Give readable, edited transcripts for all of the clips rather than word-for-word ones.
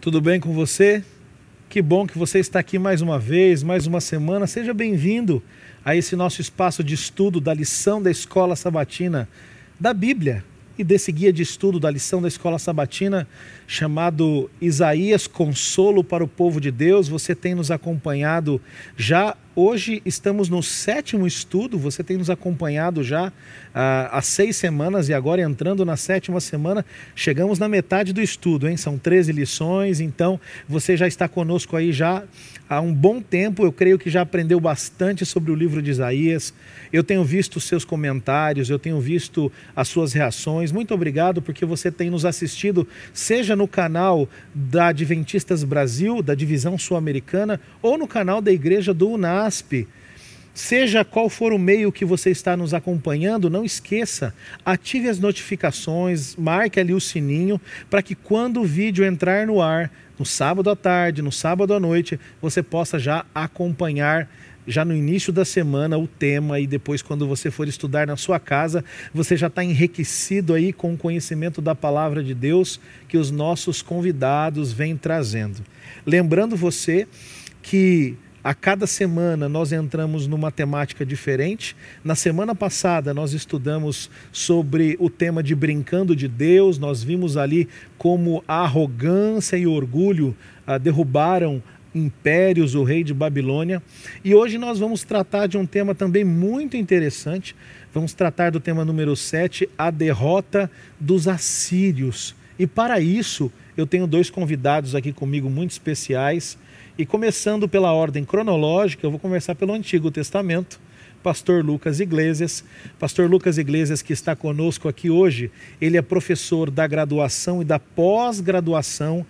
Tudo bem com você? Que bom que você está aqui mais uma vez, mais uma semana. Seja bem-vindo a esse nosso espaço de estudo da lição da Escola Sabatina da Bíblia e desse guia de estudo da lição da Escola Sabatina chamado Isaías, Consolo para o Povo de Deus. Você tem nos acompanhado já, hoje estamos no 7º estudo, você tem nos acompanhado já há 6 semanas e agora entrando na 7ª semana, chegamos na metade do estudo, hein? São 13 lições, então você já está conosco aí já há um bom tempo. Eu creio que já aprendeu bastante sobre o livro de Isaías. Eu tenho visto os seus comentários, eu tenho visto as suas reações. Muito obrigado porque você tem nos assistido, seja no canal da Adventistas Brasil, da divisão sul-americana, ou no canal da igreja do UNASP. Seja qual for o meio que você está nos acompanhando, não esqueça, ative as notificações, marque ali o sininho, para que quando o vídeo entrar no ar, no sábado à tarde, no sábado à noite, você possa já acompanhar já no início da semana o tema, e depois quando você for estudar na sua casa, você já está enriquecido aí com o conhecimento da palavra de Deus que os nossos convidados vêm trazendo. Lembrando você que a cada semana nós entramos numa temática diferente. Na semana passada nós estudamos sobre o tema de brincando de Deus. Nós vimos ali como a arrogância e o orgulho derrubaram impérios, o rei de Babilônia. E hoje nós vamos tratar de um tema também muito interessante. Vamos tratar do tema número 7, a derrota dos assírios. E para isso eu tenho 2 convidados aqui comigo muito especiais. E começando pela ordem cronológica, eu vou começar pelo Antigo Testamento. Pastor Lucas Iglesias. Pastor Lucas Iglesias, que está conosco aqui hoje, ele é professor da graduação e da pós-graduação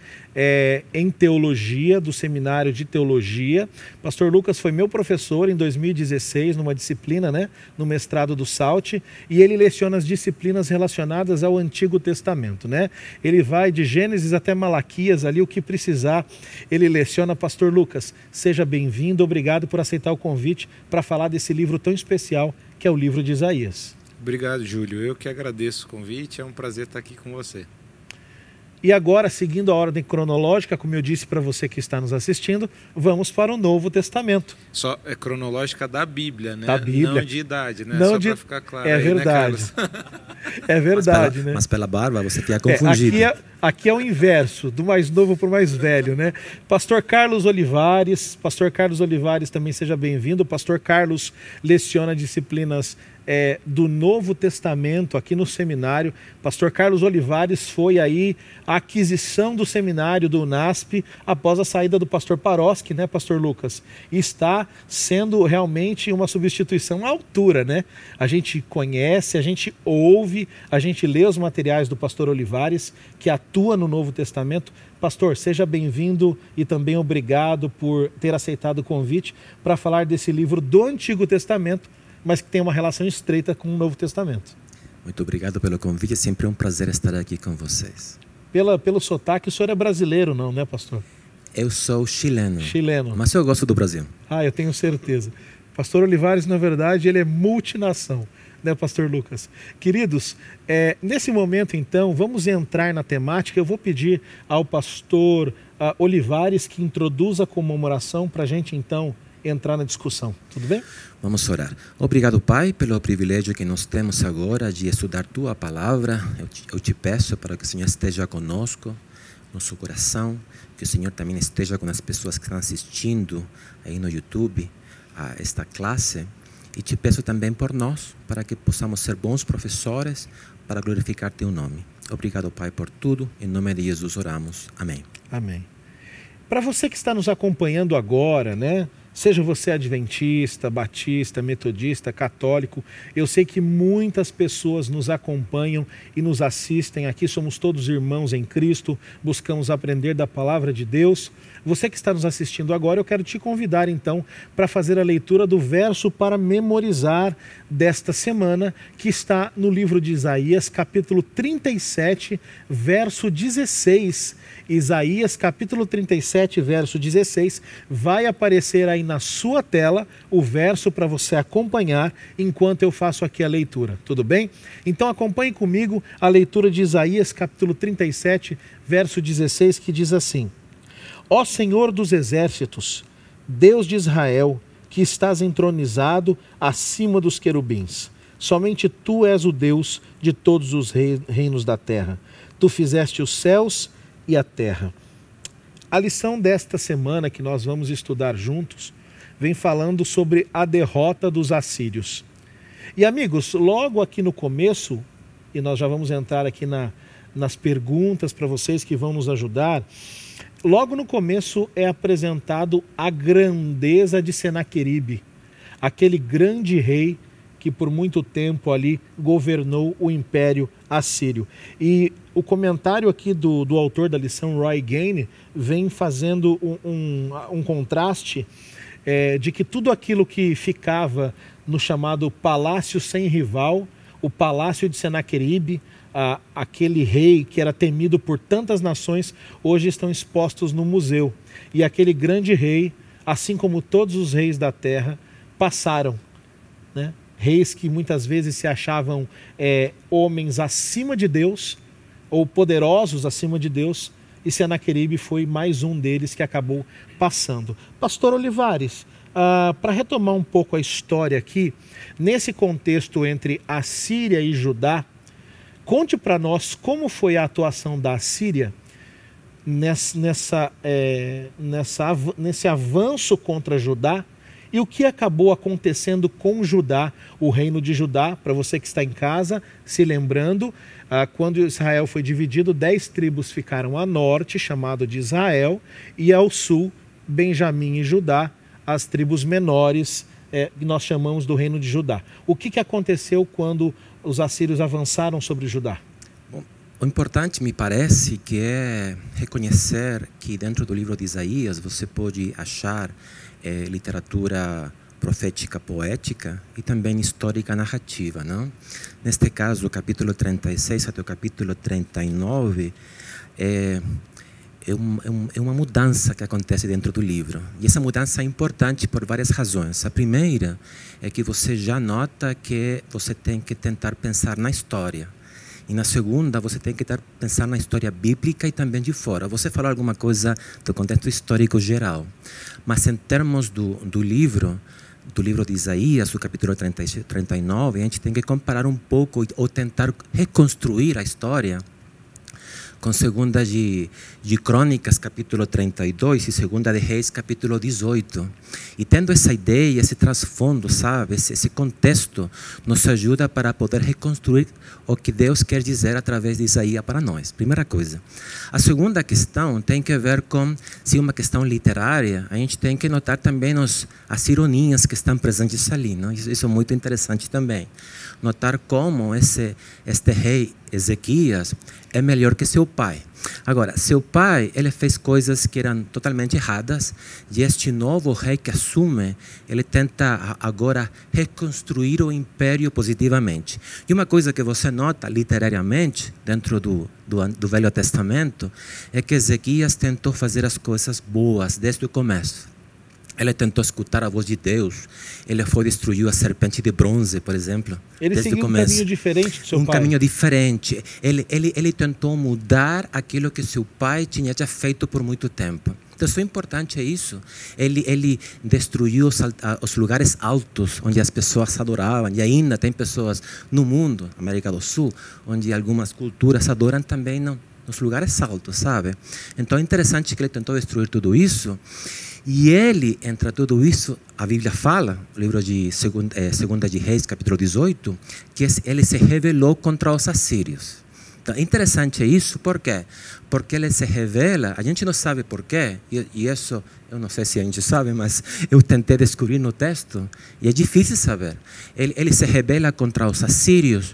em teologia, do Seminário de Teologia. Pastor Lucas foi meu professor em 2016, numa disciplina, no mestrado do SALT, e ele leciona as disciplinas relacionadas ao Antigo Testamento, Ele vai de Gênesis até Malaquias, ali o que precisar, ele leciona. Pastor Lucas, seja bem-vindo, obrigado por aceitar o convite para falar desse livro tão especial que é o livro de Isaías. Obrigado, Júlio. Eu que agradeço o convite, é um prazer estar aqui com você. E agora, seguindo a ordem cronológica, como eu disse para você que está nos assistindo, vamos para o Novo Testamento. Só é cronológica da Bíblia, né? Da Bíblia. Não de idade, né? Não só de... para ficar claro. É aí, verdade. Né, é verdade, mas pela barba você tinha confundido. Aqui é o inverso, do mais novo para o mais velho, Pastor Carlos Olivares. Pastor Carlos Olivares, também seja bem-vindo. Pastor Carlos leciona disciplinas do Novo Testamento aqui no seminário. Pastor Carlos Olivares foi aí a aquisição do seminário do UNASP após a saída do pastor Paroski, Pastor Lucas? E está sendo realmente uma substituição à altura, A gente conhece, a gente ouve, a gente lê os materiais do pastor Olivares, que atua no Novo Testamento. Pastor, seja bem-vindo e também obrigado por ter aceitado o convite para falar desse livro do Antigo Testamento, mas que tem uma relação estreita com o Novo Testamento. Muito obrigado pelo convite, é sempre um prazer estar aqui com vocês. Pelo sotaque, o senhor é brasileiro não, pastor? Eu sou chileno. Chileno. Mas eu gosto do Brasil. Eu tenho certeza. Pastor Olivares, na verdade, ele é multinação, pastor Lucas? Queridos, nesse momento então, vamos entrar na temática. Eu vou pedir ao pastor Olivares que introduza a comemoração para a gente então entrar na discussão. Tudo bem? Vamos orar. Obrigado, Pai, pelo privilégio que nós temos agora de estudar Tua Palavra. Eu te peço para que o Senhor esteja conosco, nosso coração, que o Senhor também esteja com as pessoas que estão assistindo aí no YouTube a esta classe. E te peço também por nós, para que possamos ser bons professores para glorificar Teu nome. Obrigado, Pai, por tudo. Em nome de Jesus oramos. Amém. Amém. Para você que está nos acompanhando agora, seja você adventista, batista, metodista, católico, eu sei que muitas pessoas nos acompanham e nos assistem. Aqui somos todos irmãos em Cristo, buscamos aprender da palavra de Deus. Você que está nos assistindo agora, eu quero te convidar então para fazer a leitura do verso para memorizar desta semana, que está no livro de Isaías, capítulo 37, verso 16. Isaías, capítulo 37, verso 16, vai aparecer aí na sua tela o verso para você acompanhar enquanto eu faço aqui a leitura, tudo bem? Então acompanhe comigo a leitura de Isaías, capítulo 37, verso 16, que diz assim: Ó Senhor dos exércitos, Deus de Israel, que estás entronizado acima dos querubins. Somente tu és o Deus de todos os reinos da terra. Tu fizeste os céus e a terra. A lição desta semana que nós vamos estudar juntos vem falando sobre a derrota dos assírios. E amigos, logo aqui no começo, e nós já vamos entrar aqui nas perguntas para vocês que vão nos ajudar, logo no começo é apresentado a grandeza de Senaqueribe, aquele grande rei que por muito tempo ali governou o Império Assírio. E o comentário aqui do autor da lição, Roy Gaine, vem fazendo um contraste de que tudo aquilo que ficava no chamado Palácio Sem Rival, o Palácio de Senaqueribe, aquele rei que era temido por tantas nações, hoje estão expostos no museu. E aquele grande rei, assim como todos os reis da terra, passaram, né? Reis que muitas vezes se achavam homens acima de Deus, ou poderosos acima de Deus, e Senaqueribe foi mais um deles que acabou passando. Pastor Olivares, para retomar um pouco a história aqui, nesse contexto entre Assíria e Judá, conte para nós como foi a atuação da Assíria nesse avanço contra Judá e o que acabou acontecendo com Judá, o reino de Judá. Para você que está em casa, se lembrando, quando Israel foi dividido, 10 tribos ficaram a norte, chamado de Israel, e ao sul, Benjamim e Judá, as tribos menores, que nós chamamos do reino de Judá. O que aconteceu quando os assírios avançaram sobre Judá? Bom, o importante, me parece, que é reconhecer que dentro do livro de Isaías você pode achar literatura profética poética e também histórica narrativa, não? Neste caso, o capítulo 36 até o capítulo 39 é uma mudança que acontece dentro do livro. E essa mudança é importante por várias razões. A primeira é que você já nota que você tem que tentar pensar na história. E na segunda, você tem que pensar na história bíblica e também de fora. Você falou alguma coisa do contexto histórico geral. Mas em termos do livro de Isaías, do capítulo 39, a gente tem que comparar um pouco ou tentar reconstruir a história com segunda de Crônicas, capítulo 32, e segunda de Reis, capítulo 18. E tendo essa ideia, esse trasfondo, sabe, esse contexto, nos ajuda para poder reconstruir o que Deus quer dizer através de Isaías para nós. Primeira coisa. A segunda questão tem que ver com, se uma questão literária, a gente tem que notar também as ironias que estão presentes ali, não? Isso é muito interessante também. Notar como este rei Ezequias é melhor que seu pai. Agora, seu pai, ele fez coisas que eram totalmente erradas, e este novo rei que assume, ele tenta agora reconstruir o império positivamente. E uma coisa que você nota literariamente, dentro do Velho Testamento, é que Ezequias tentou fazer as coisas boas desde o começo. Ele tentou escutar a voz de Deus. Ele foi destruiu a serpente de bronze, por exemplo. Ele seguiu um caminho diferente do seu pai. Um caminho diferente. Ele tentou mudar aquilo que seu pai tinha já feito por muito tempo. Então, o importante é isso. Ele destruiu os lugares altos, onde as pessoas adoravam. E ainda tem pessoas no mundo, América do Sul, onde algumas culturas adoram também nos lugares altos, sabe? Então, é interessante que ele tentou destruir tudo isso. E ele, entre tudo isso, a Bíblia fala, o livro de Segunda de Reis, capítulo 18, que ele se rebelou contra os assírios. Então, interessante isso, por quê? Porque ele se revela, a gente não sabe por quê, e isso, eu não sei se a gente sabe, mas eu tentei descobrir no texto, e é difícil saber. Ele se rebela contra os assírios.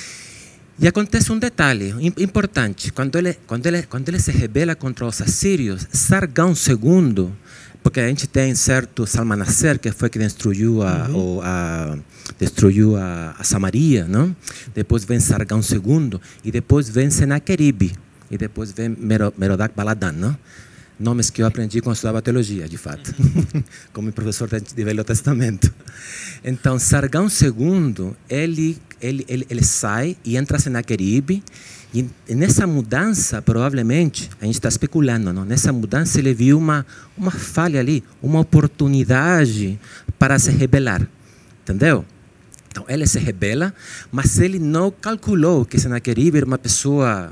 E acontece um detalhe importante, quando ele se rebela contra os assírios, Sargão II, porque a gente tem certo Salmanaser, que foi que destruiu a Samaria, não? Depois vem Sargão II, e depois vem Senaqueribe, e depois vem Merodach Baladan, não? Nomes que eu aprendi quando estudava teologia, de fato, como professor de Velho Testamento. Então, Sargão II, ele sai e entra em Senaqueribe, e nessa mudança, provavelmente, a gente está especulando, não? Nessa mudança ele viu uma falha ali, uma oportunidade para se rebelar, entendeu? Então, ele se rebela, mas ele não calculou que Senaqueribe era uma pessoa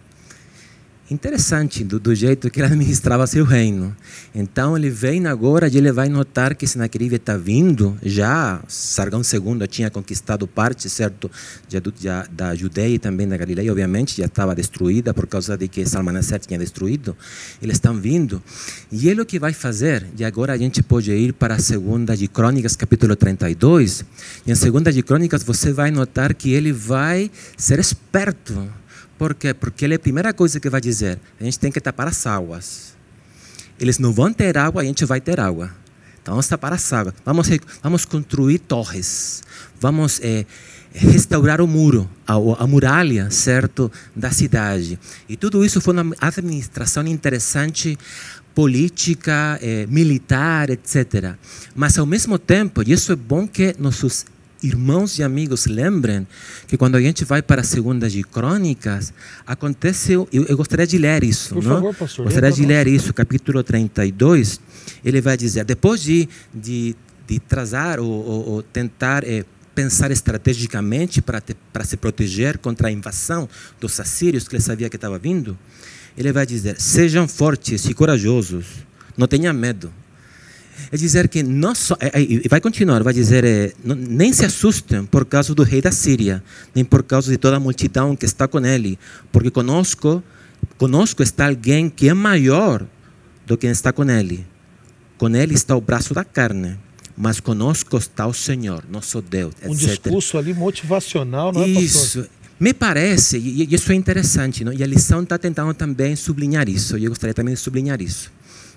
interessante do jeito que ele administrava seu reino. Então ele vem agora e ele vai notar que Senaqueribe está vindo. Já Sargão II tinha conquistado parte, certo, da Judeia e também da Galileia, obviamente, já estava destruída por causa de que Salmaneser tinha destruído. Eles estão vindo. E ele o que vai fazer, e agora a gente pode ir para a 2 de Crônicas, capítulo 32, e em 2 de Crônicas você vai notar que ele vai ser esperto. Por quê? Porque ele, a primeira coisa que vai dizer, a gente tem que tapar as águas. Eles não vão ter água, a gente vai ter água. Então vamos tapar as águas. Vamos construir torres. Vamos restaurar o muro, a muralha, certo, da cidade. E tudo isso foi uma administração interessante, política, militar, etc. Mas ao mesmo tempo, e isso é bom que nossos irmãos e amigos, lembrem que quando a gente vai para a 2 de Crônicas, acontece, eu gostaria de ler isso. Por favor, pastor. Gostaria de ler isso, capítulo 32, ele vai dizer, depois de trazer ou tentar pensar estrategicamente para se proteger contra a invasão dos assírios, que ele sabia que estava vindo, ele vai dizer, sejam fortes e corajosos, não tenham medo. É dizer que não só, e vai continuar, vai dizer, nem se assustem por causa do rei da Síria, nem por causa de toda a multidão que está com ele, porque conosco está alguém que é maior do que está com ele. Com ele está o braço da carne, mas conosco está o Senhor, nosso Deus, etc. Um discurso ali motivacional, não é, pastor? Isso. Me parece, e isso é interessante, não? E a lição está tentando também sublinhar isso, e eu gostaria também de sublinhar isso,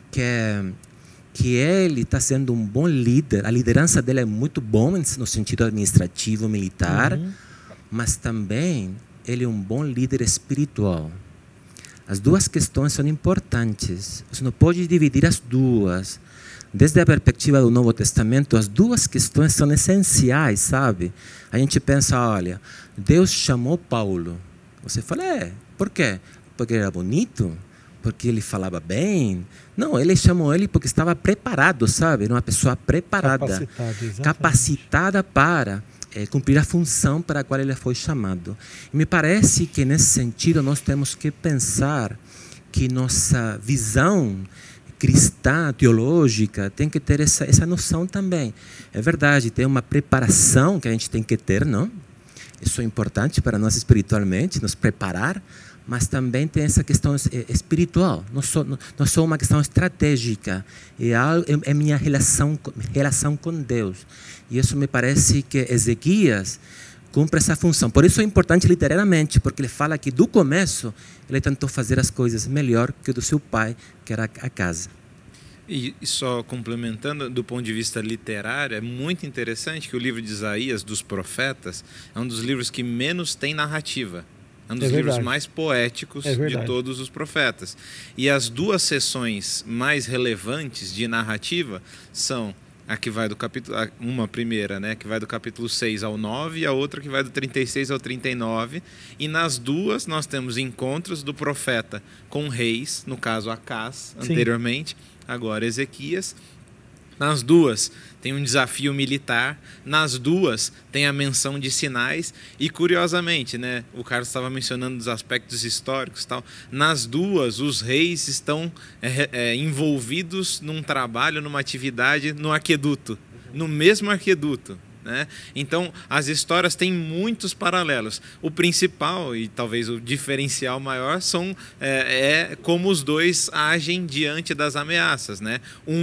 que ele está sendo um bom líder, a liderança dele é muito bom no sentido administrativo, militar, mas também ele é um bom líder espiritual. As duas questões são importantes, você não pode dividir as duas. Desde a perspectiva do Novo Testamento, as duas questões são essenciais, sabe? A gente pensa, olha, Deus chamou Paulo. Você fala, por quê? Porque era bonito? Porque ele falava bem? Não, ele chamou ele porque estava preparado, sabe? Era uma pessoa preparada, capacitada para cumprir a função para a qual ele foi chamado. E me parece que, nesse sentido, nós temos que pensar que nossa visão cristã, teológica, tem que ter essa noção também. É verdade, tem uma preparação que a gente tem que ter, não? Isso é importante para nós espiritualmente, nos preparar, mas também tem essa questão espiritual, não só uma questão estratégica, é minha relação com Deus. E isso me parece que Ezequias cumpre essa função. Por isso é importante literariamente, porque ele fala que do começo ele tentou fazer as coisas melhor que o do seu pai, que era a casa. E só complementando, do ponto de vista literário, é muito interessante que o livro de Isaías, dos profetas, é um dos livros que menos tem narrativa. É um dos livros mais poéticos de todos os profetas. E as duas seções mais relevantes de narrativa são a que vai do capítulo, uma primeira, né, que vai do capítulo 6 ao 9, e a outra que vai do 36 ao 39. E nas duas nós temos encontros do profeta com reis, no caso Acás, anteriormente, agora Ezequias. Nas duas tem um desafio militar, nas duas tem a menção de sinais e, curiosamente, né, o Carlos estava mencionando os aspectos históricos e tal, nas duas os reis estão envolvidos num trabalho, numa atividade no aqueduto, no mesmo aqueduto. Né? Então, as histórias têm muitos paralelos. O principal e talvez o diferencial maior são como os dois agem diante das ameaças. Né?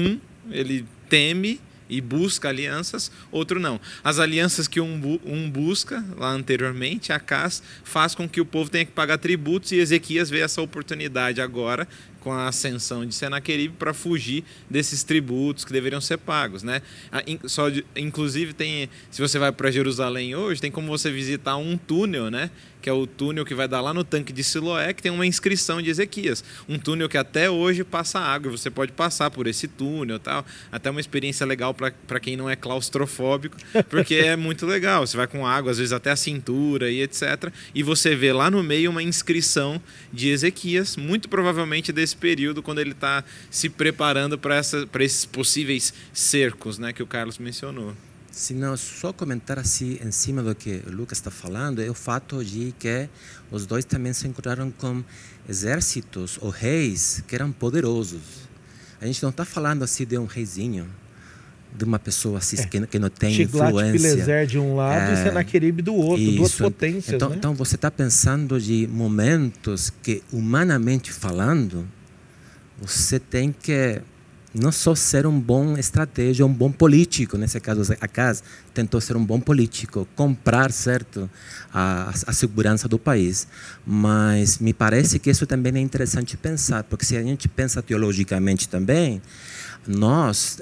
Ele teme e busca alianças, outro não. As alianças que um busca, lá anteriormente, Acás, faz com que o povo tenha que pagar tributos, e Ezequias vê essa oportunidade agora, com a ascensão de Senaqueribe para fugir desses tributos que deveriam ser pagos, né? Inclusive tem, se você vai para Jerusalém hoje, tem como você visitar um túnel, né? Que é o túnel que vai dar lá no tanque de Siloé, que tem uma inscrição de Ezequias. Um túnel que até hoje passa água, você pode passar por esse túnel, tal. Até uma experiência legal para quem não é claustrofóbico, porque é muito legal. Você vai com água, às vezes até a cintura e etc. E você vê lá no meio uma inscrição de Ezequias, muito provavelmente desse período, quando ele está se preparando para esses possíveis cercos, né, que o Carlos mencionou. Se não, só comentar assim em cima do que o Lucas está falando, é o fato de que os dois também se encontraram com exércitos ou reis que eram poderosos. A gente não está falando assim de um reizinho, de uma pessoa assim que não tem influência. Tiglat-Pileser de um lado e Senaqueribe do outro, duas potências. Então, né? Então você está pensando de momentos que, humanamente falando, você tem que não só ser um bom estratégia, um bom político, nesse caso Acaz tentou ser um bom político, comprar, certo, a segurança do país, mas me parece que isso também é interessante pensar, porque se a gente pensa teologicamente também, nós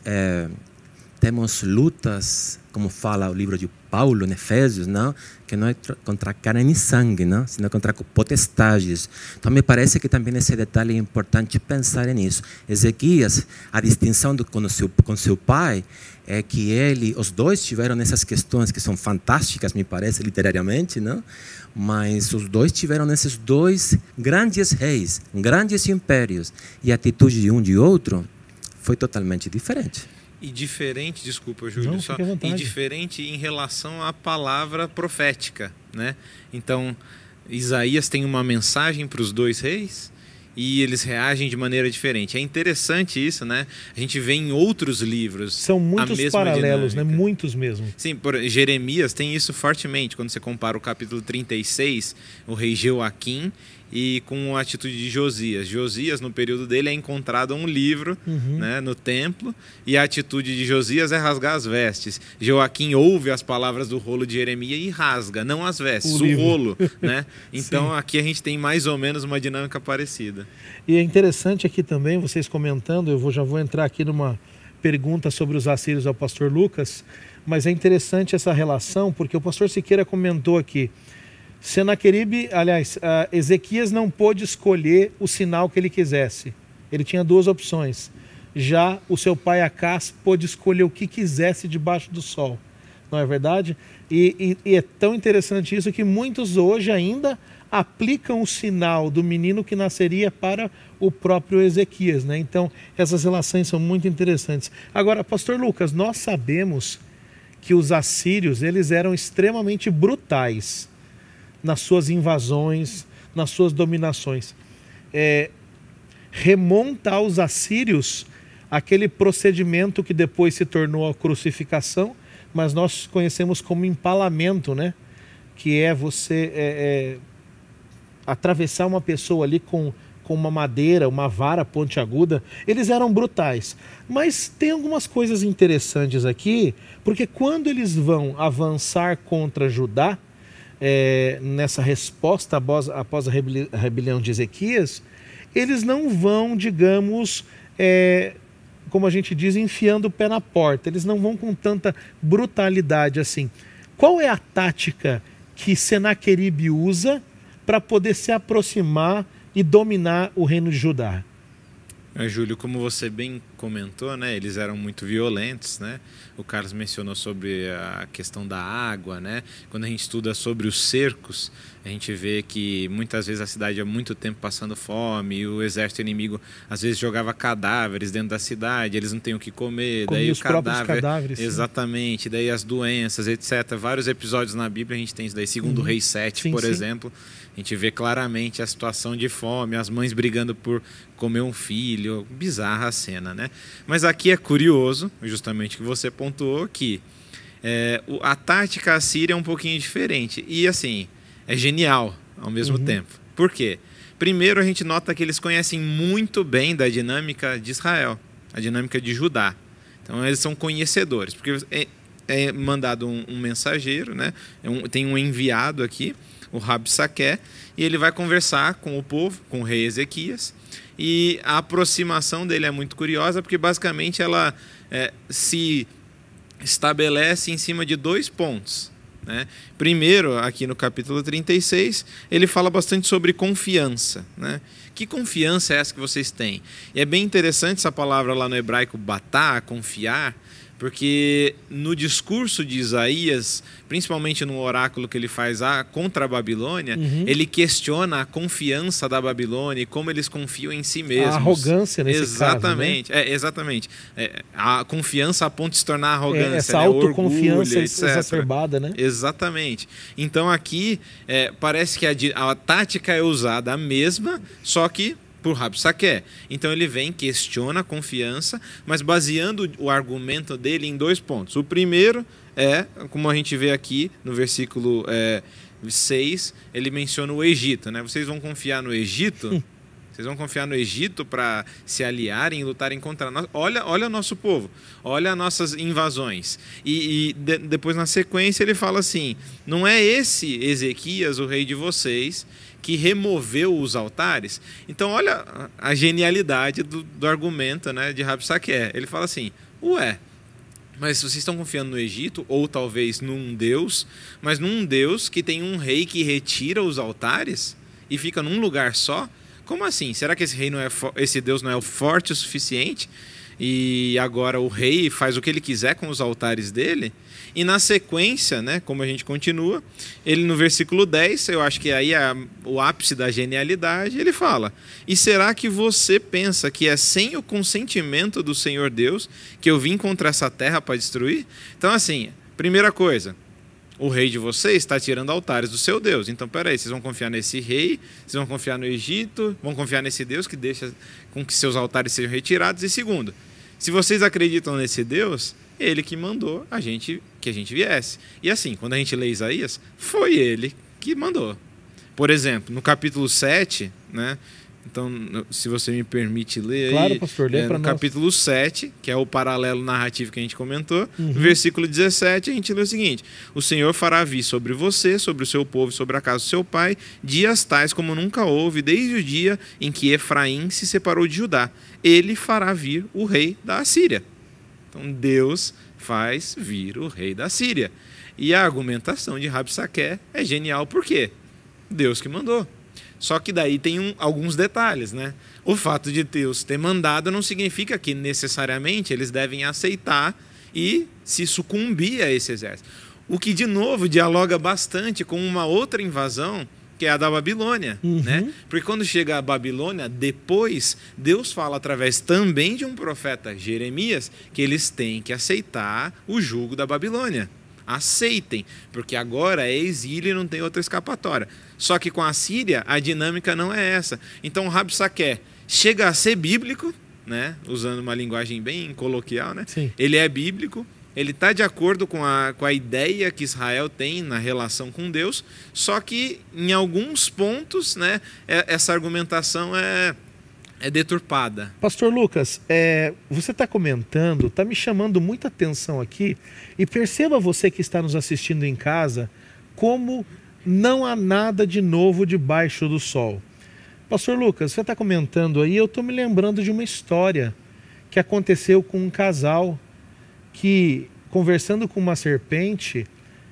temos lutas, como fala o livro de Paulo, em Efésios, não? Que não é contra carne e sangue, não? Sino contra potestades. Então, me parece que também esse detalhe é importante pensar nisso. Ezequias, a distinção com seu pai é que os dois tiveram essas questões que são fantásticas, me parece, literariamente, não? Mas os dois tiveram esses dois grandes reis, grandes impérios, e a atitude de um e de outro foi totalmente diferente. E diferente, desculpa, Júlio, e diferente em relação à palavra profética, né? Então, Isaías tem uma mensagem para os dois reis e eles reagem de maneira diferente. É interessante isso, né? A gente vê em outros livros. São muitos paralelos, né? Muitos mesmo. Sim, Jeremias tem isso fortemente, quando você compara o capítulo 36, o rei Jeoaquim, e com a atitude de Josias. Josias, no período dele, é encontrado um livro né, no templo, e a atitude de Josias é rasgar as vestes. Joaquim ouve as palavras do rolo de Jeremias e rasga, não as vestes, o rolo. Né? Então, aqui a gente tem mais ou menos uma dinâmica parecida. E é interessante aqui também, vocês comentando, já vou entrar aqui numa pergunta sobre os assírios ao pastor Lucas, mas é interessante essa relação, porque o pastor Siqueira comentou aqui, Senaqueribe, aliás, Ezequias não pôde escolher o sinal que ele quisesse. Ele tinha duas opções. Já o seu pai Acaz pôde escolher o que quisesse debaixo do sol. Não é verdade? E é tão interessante isso que muitos hoje ainda aplicam o sinal do menino que nasceria para o próprio Ezequias, né? Então, essas relações são muito interessantes. Agora, pastor Lucas, nós sabemos que os assírios, eles eram extremamente brutais nas suas invasões, nas suas dominações. Remonta aos assírios aquele procedimento que depois se tornou a crucificação, mas nós conhecemos como empalamento, né? Que é você atravessar uma pessoa ali com uma madeira, uma vara pontiaguda. Eles eram brutais. Mas tem algumas coisas interessantes aqui, porque quando eles vão avançar contra Judá, nessa resposta após a rebelião de Ezequias, eles não vão, digamos, como a gente diz, enfiando o pé na porta. Eles não vão com tanta brutalidade assim. Qual é a tática que Senaqueribe usa para poder se aproximar e dominar o reino de Judá? Júlio, como você bem comentou, né, eles eram muito violentos, né? O Carlos mencionou sobre a questão da água, né? Quando a gente estuda sobre os cercos, a gente vê que muitas vezes a cidade há muito tempo passando fome, e o exército inimigo às vezes jogava cadáveres dentro da cidade, eles não têm o que comer, daí os próprios cadáveres. Exatamente, daí as doenças, etc. Vários episódios na Bíblia a gente tem isso daí, segundo Reis 7, por exemplo. A gente vê claramente a situação de fome, as mães brigando por comer um filho, bizarra a cena, né? Mas aqui é curioso, justamente que você pontuou, que a tática assíria é um pouquinho diferente. E assim, é genial ao mesmo tempo. Por quê? Primeiro a gente nota que eles conhecem muito bem da dinâmica de Israel, a dinâmica de Judá. Então eles são conhecedores, porque é mandado um mensageiro, né? Tem um enviado aqui, o Rabsaqué, e ele vai conversar com o povo, com o rei Ezequias, e a aproximação dele é muito curiosa, porque basicamente ela se estabelece em cima de 2 pontos. Né? Primeiro, aqui no capítulo 36, ele fala bastante sobre confiança. Né? Que confiança é essa que vocês têm? E é bem interessante essa palavra lá no hebraico, batá, confiar, porque no discurso de Isaías, principalmente no oráculo que ele faz contra a Babilônia, ele questiona a confiança da Babilônia e como eles confiam em si mesmos. A arrogância nesse exatamente, caso, né? Exatamente. A confiança a ponto de se tornar arrogância. Essa autoconfiança orgulho, exacerbada, né? Exatamente. Então aqui parece que a tática é usada a mesma, só que por Rabsaqué. Então ele vem, questiona a confiança, mas baseando o argumento dele em 2 pontos. O primeiro é, como a gente vê aqui no versículo 6, ele menciona o Egito. Né? Vocês vão confiar no Egito? Vocês vão confiar no Egito para se aliarem e lutarem contra nós? Olha o nosso povo, olha as nossas invasões. E depois, na sequência, ele fala assim, não é esse Ezequias, o rei de vocês, que removeu os altares? Então, olha a genialidade do argumento, né, de Rabsaqué. Ele fala assim, mas vocês estão confiando no Egito, ou talvez num Deus, mas num Deus que tem um rei que retira os altares e fica num lugar só? Como assim? Será que esse Deus não é forte o suficiente? E agora o rei faz o que ele quiser com os altares dele? E na sequência, né, como a gente continua, ele no versículo 10, eu acho que aí é o ápice da genialidade, ele fala, e será que você pensa que é sem o consentimento do Senhor Deus que eu vim contra essa terra para destruir? Então assim, primeira coisa, o rei de vocês está tirando altares do seu Deus. Então, peraí, vocês vão confiar nesse rei, vocês vão confiar no Egito, vão confiar nesse Deus que deixa com que seus altares sejam retirados. E segundo, se vocês acreditam nesse Deus, ele que mandou que a gente viesse. E assim, quando a gente lê Isaías, foi ele que mandou. Por exemplo, no capítulo 7, né? Então, se você me permite ler, claro, pastor, lê para no nós. capítulo 7, que é o paralelo narrativo que a gente comentou, no versículo 17, a gente lê o seguinte: o Senhor fará vir sobre você, sobre o seu povo, sobre a casa do seu pai, dias tais como nunca houve, desde o dia em que Efraim se separou de Judá. Ele fará vir o rei da Assíria. Então, Deus faz vir o rei da Síria. E a argumentação de Rabsaqué é genial, por quê? Deus que mandou. Só que daí tem alguns detalhes, né? O fato de Deus ter mandado não significa que necessariamente eles devem aceitar e se sucumbir a esse exército. O que, de novo, dialoga bastante com uma outra invasão, que é a da Babilônia, né? Porque quando chega a Babilônia, depois, Deus fala através também de um profeta, Jeremias, que eles têm que aceitar o jugo da Babilônia. Aceitem, porque agora é exílio e não tem outra escapatória. Só que com a Síria, a dinâmica não é essa. Então, Rabsaqué chega a ser bíblico, né? Usando uma linguagem bem coloquial, né? Sim. Ele é bíblico, ele está de acordo com a ideia que Israel tem na relação com Deus, só que em alguns pontos, né, essa argumentação é deturpada. Pastor Lucas, você está comentando, está me chamando muita atenção aqui, e perceba você que está nos assistindo em casa, como não há nada de novo debaixo do sol. Pastor Lucas, você está comentando aí, eu estou me lembrando de uma história que aconteceu com um casal que, conversando com uma serpente,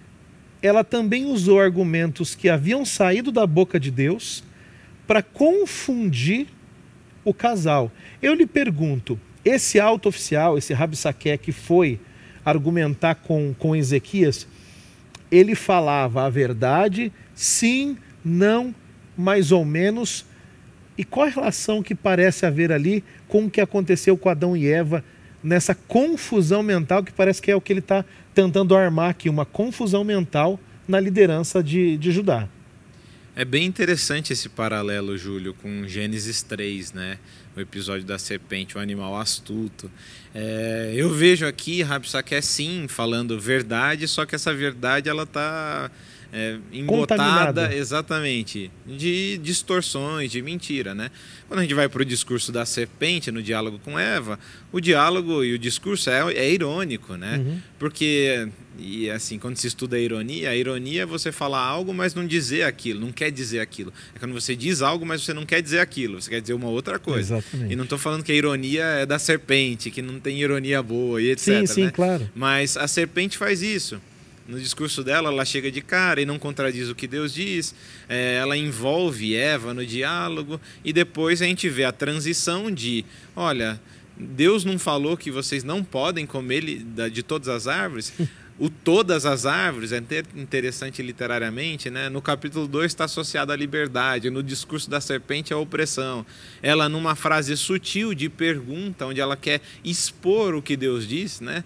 ela também usou argumentos que haviam saído da boca de Deus para confundir o casal. Eu lhe pergunto, esse alto oficial, esse Rabsaqué que foi argumentar com Ezequias, ele falava a verdade, sim, não, mais ou menos, e qual a relação que parece haver ali com o que aconteceu com Adão e Eva, nessa confusão mental, que parece que é o que ele está tentando armar aqui, uma confusão mental na liderança de Judá. É bem interessante esse paralelo, Júlio, com Gênesis 3, né? O episódio da serpente, o animal astuto. Eu vejo aqui Rabsaqué sim falando verdade, só que essa verdade ela está embotada, exatamente, de distorções, de mentira, né? Quando a gente vai para o discurso da serpente no diálogo com Eva, o diálogo e o discurso é irônico, né? Porque, e assim, quando se estuda a ironia é você falar algo, mas não dizer aquilo, não quer dizer aquilo. É quando você diz algo, mas você não quer dizer aquilo, você quer dizer uma outra coisa. Exatamente. E não estou falando que a ironia é da serpente, que não tem ironia boa e etc. Sim, né? claro. Mas a serpente faz isso. No discurso dela, ela chega de cara e não contradiz o que Deus diz. Ela envolve Eva no diálogo e depois a gente vê a transição de, olha, Deus não falou que vocês não podem comer de todas as árvores? O todas as árvores é interessante literariamente, né? No capítulo 2 está associado à liberdade, no discurso da serpente à opressão. Ela, numa frase sutil de pergunta, onde ela quer expor o que Deus diz, né?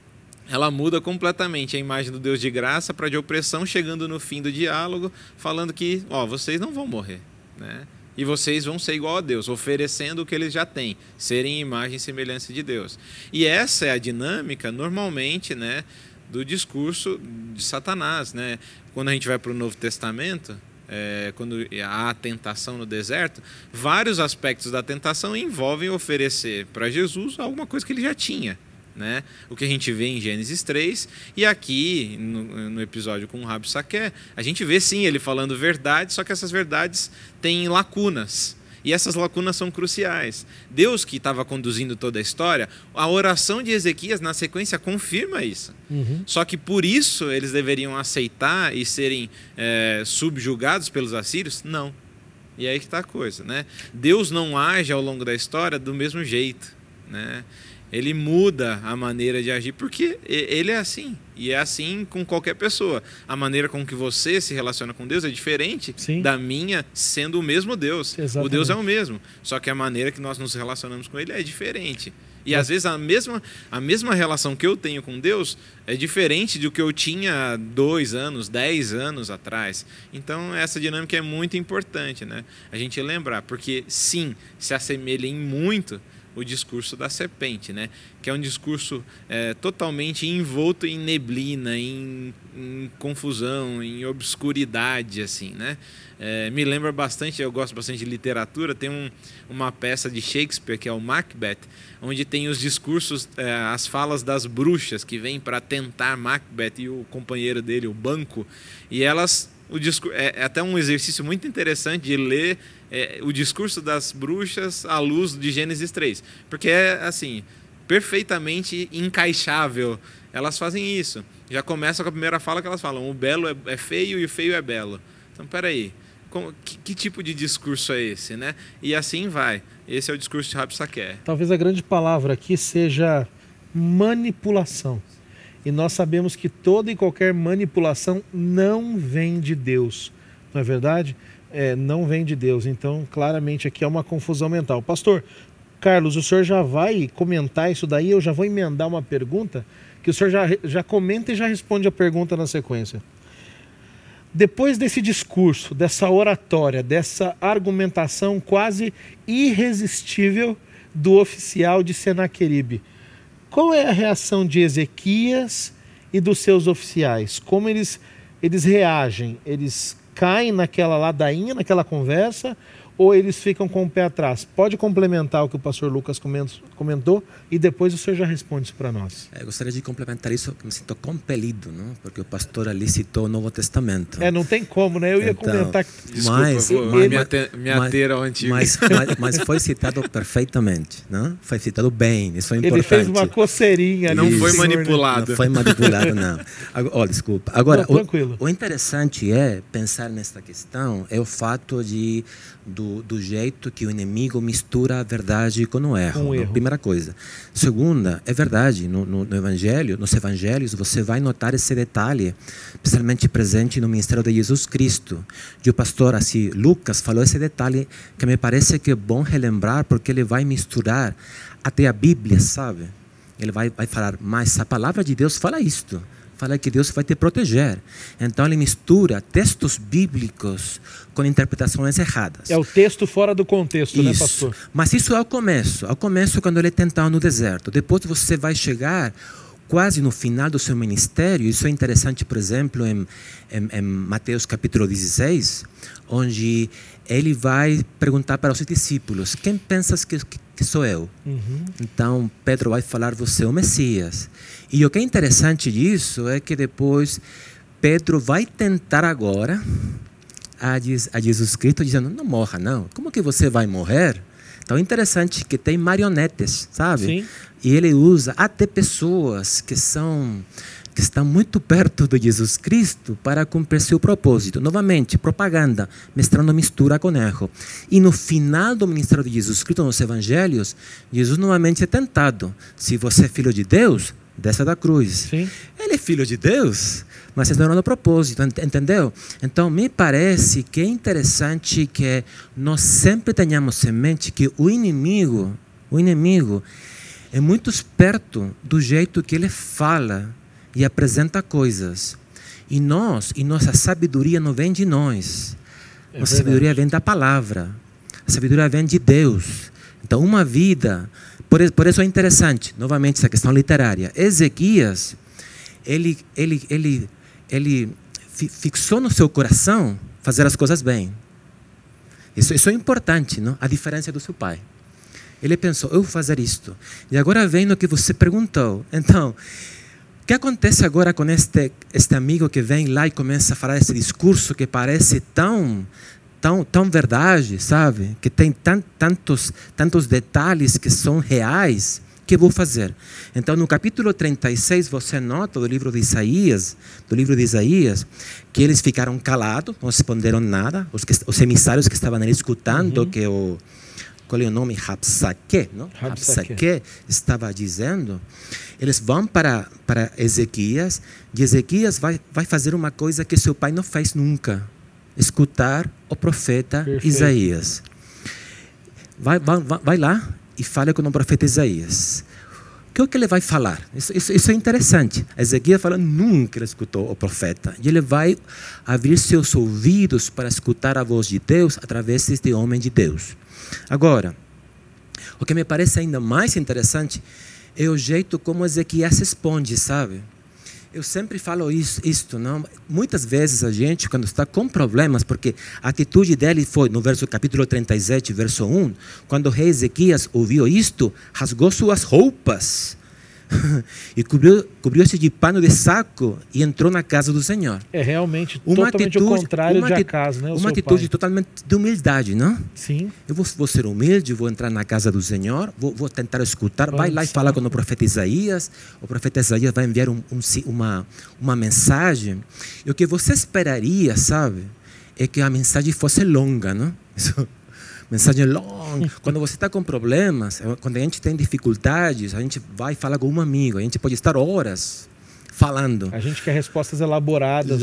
Ela muda completamente a imagem do Deus de graça para de opressão, chegando no fim do diálogo, falando que, vocês não vão morrer, né? E vocês vão ser igual a Deus, oferecendo o que eles já têm, serem imagem e semelhança de Deus. E essa é a dinâmica, normalmente, né, do discurso de Satanás, né? Quando a gente vai para o Novo Testamento, quando há a tentação no deserto, vários aspectos da tentação envolvem oferecer para Jesus alguma coisa que ele já tinha, né? O que a gente vê em Gênesis 3 e aqui no episódio com o Rabsaqué, a gente vê sim ele falando verdade, só que essas verdades têm lacunas e essas lacunas são cruciais. Deus, que estava conduzindo toda a história, a oração de Ezequias na sequência confirma isso. Só que por isso eles deveriam aceitar e serem subjugados pelos assírios? Não. E aí que está a coisa, né? Deus não age ao longo da história do mesmo jeito, né? Ele muda a maneira de agir, porque ele é assim, e é assim com qualquer pessoa. A maneira com que você se relaciona com Deus é diferente da minha, sendo o mesmo Deus. Exatamente. O Deus é o mesmo, só que a maneira que nós nos relacionamos com Ele é diferente. E às vezes a mesma relação que eu tenho com Deus é diferente do que eu tinha 2 anos, 10 anos atrás. Então essa dinâmica é muito importante, né? A gente lembrar, porque sim, se assemelha em muito o discurso da serpente, né? Que é um discurso totalmente envolto em neblina, em confusão, em obscuridade, assim, né? Me lembra bastante, eu gosto bastante de literatura, tem uma peça de Shakespeare, que é o Macbeth, onde tem os discursos, as falas das bruxas que vêm para tentar Macbeth e o companheiro dele, o Banquo, e elas... É até um exercício muito interessante de ler o discurso das bruxas à luz de Gênesis 3, porque é assim, perfeitamente encaixável. Elas fazem isso. Já começa com a primeira fala que elas falam: o belo é feio e o feio é belo. Então, peraí, que tipo de discurso é esse, né? E assim vai. Esse é o discurso de Rabsaqué. Talvez a grande palavra aqui seja manipulação. E nós sabemos que toda e qualquer manipulação não vem de Deus, não é verdade? Não vem de Deus. Então, claramente aqui é uma confusão mental. Pastor Carlos, o senhor já vai comentar isso daí? Eu já vou emendar uma pergunta, que o senhor já comenta e já responde a pergunta na sequência. Depois desse discurso, dessa oratória, dessa argumentação quase irresistível do oficial de Senaqueribe, qual é a reação de Ezequias e dos seus oficiais? Como eles reagem? Eles caem naquela ladainha, naquela conversa, ou eles ficam com o pé atrás? Pode complementar o que o pastor Lucas comentou e depois o senhor já responde isso para nós. Eu gostaria de complementar isso, que me sinto compelido, não? Porque o pastor ali citou o Novo Testamento. Não tem como, né? Eu ia comentar. Desculpa, me ater ao antigo. Mas foi citado perfeitamente, não? Foi citado bem, isso é importante. Ele fez uma coceirinha. Não foi manipulado. Não foi manipulado, não. Desculpa. Agora, tranquilo. O interessante é pensar nesta questão, é o fato do jeito que o inimigo mistura a verdade com o erro. Primeira coisa. Segunda, é verdade, nos evangelhos você vai notar esse detalhe, especialmente presente no ministério de Jesus Cristo. E o pastor Lucas falou esse detalhe que me parece que é bom relembrar, porque ele vai misturar até a Bíblia, sabe? Ele vai falar, mas a palavra de Deus fala isto. Fala que Deus vai te proteger. Então ele mistura textos bíblicos com interpretações erradas. É o texto fora do contexto, né, pastor? Mas isso é ao começo quando ele é tentado no deserto. Depois você vai chegar quase no final do seu ministério. Isso é interessante, por exemplo, em Mateus capítulo 16, onde ele vai perguntar para os discípulos: quem pensas que sou eu? Então Pedro vai falar: você é o Messias. E o que é interessante disso é que depois Pedro vai tentar agora a Jesus Cristo, dizendo: não morra, não. Como que você vai morrer? Então é interessante que tem marionetes, sabe? Sim. E ele usa até pessoas que estão muito perto de Jesus Cristo para cumprir seu propósito. Novamente, propaganda, mostrando mistura com erro. E no final do ministério de Jesus Cristo, nos evangelhos, Jesus novamente é tentado: se você é filho de Deus, desça da cruz. Sim. Ele é filho de Deus, mas está no propósito, entendeu? Então, me parece que é interessante que nós sempre tenhamos em mente que o inimigo é muito esperto do jeito que ele fala e apresenta coisas. E nossa sabedoria não vem de nós. Nossa sabedoria vem da palavra. A sabedoria vem de Deus. Então, uma vida... Por isso é interessante, novamente, essa questão literária. Ezequias, ele fixou no seu coração fazer as coisas bem. Isso é importante, não? A diferença do seu pai. Ele pensou: eu vou fazer isto. E agora vem no que você perguntou. Então, o que acontece agora com este amigo que vem lá e começa a falar esse discurso que parece tão verdade, sabe? Que tem tantos detalhes que são reais. O que vou fazer? Então, no capítulo 36, você nota do livro de Isaías, que eles ficaram calados, não responderam nada. Os emissários que estavam ali escutando que qual é o nome? Rabsaque, não? Rabsaque estava dizendo. Eles vão para Ezequias, e Ezequias vai fazer uma coisa que seu pai não fez nunca: escutar o profeta Isaías. Vai lá e fala com o profeta Isaías. O que é que ele vai falar? Isso é interessante. Ezequias fala: nunca ele escutou o profeta. E ele vai abrir seus ouvidos para escutar a voz de Deus através deste homem de Deus. Agora, o que me parece ainda mais interessante é o jeito como Ezequias responde, sabe? Eu sempre falo isto, não? Muitas vezes a gente, quando está com problemas, porque a atitude dele foi, no capítulo 37, verso 1, quando o rei Ezequias ouviu isto, rasgou suas roupas e cobriu-se de pano de saco e entrou na casa do Senhor. É realmente totalmente o contrário de Acas, né? Uma atitude totalmente de humildade, não? Sim. Eu vou ser humilde, vou entrar na casa do Senhor, vou tentar escutar. Vai lá e fala com o profeta Isaías. O profeta Isaías vai enviar uma mensagem. E o que você esperaria, sabe, é que a mensagem fosse longa, não? Mensagem longa. Quando você está com problemas, quando a gente tem dificuldades, a gente vai falar com um amigo, a gente pode estar horas falando. A gente quer respostas elaboradas.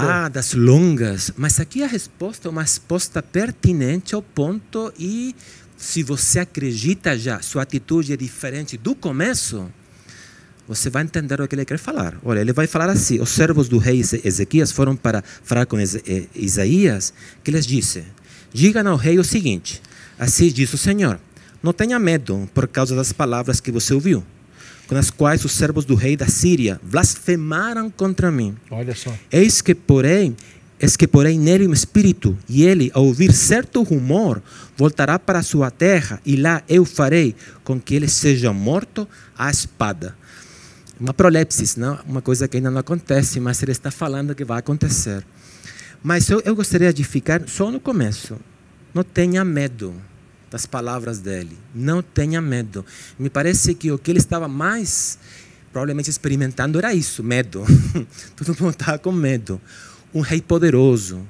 Longas. Mas aqui a resposta é uma resposta pertinente ao ponto, e se você acredita já, sua atitude é diferente do começo, você vai entender o que ele quer falar. Olha, ele vai falar assim: os servos do rei Ezequias foram para falar com Isaías, que lhes disse: digam ao rei o seguinte: assim diz o Senhor, não tenha medo por causa das palavras que você ouviu, com as quais os servos do rei da Síria blasfemaram contra mim. Olha só. Eis que porém nele um espírito, e ele, ao ouvir certo rumor, voltará para a sua terra, e lá eu farei com que ele seja morto à espada. Uma prolepsis, não? Uma coisa que ainda não acontece, mas ele está falando que vai acontecer. Mas eu gostaria de ficar só no começo. Não tenha medo das palavras dele. Não tenha medo. Me parece que o que ele estava mais provavelmente experimentando era isso, medo. Todo mundo estava com medo. Um rei poderoso,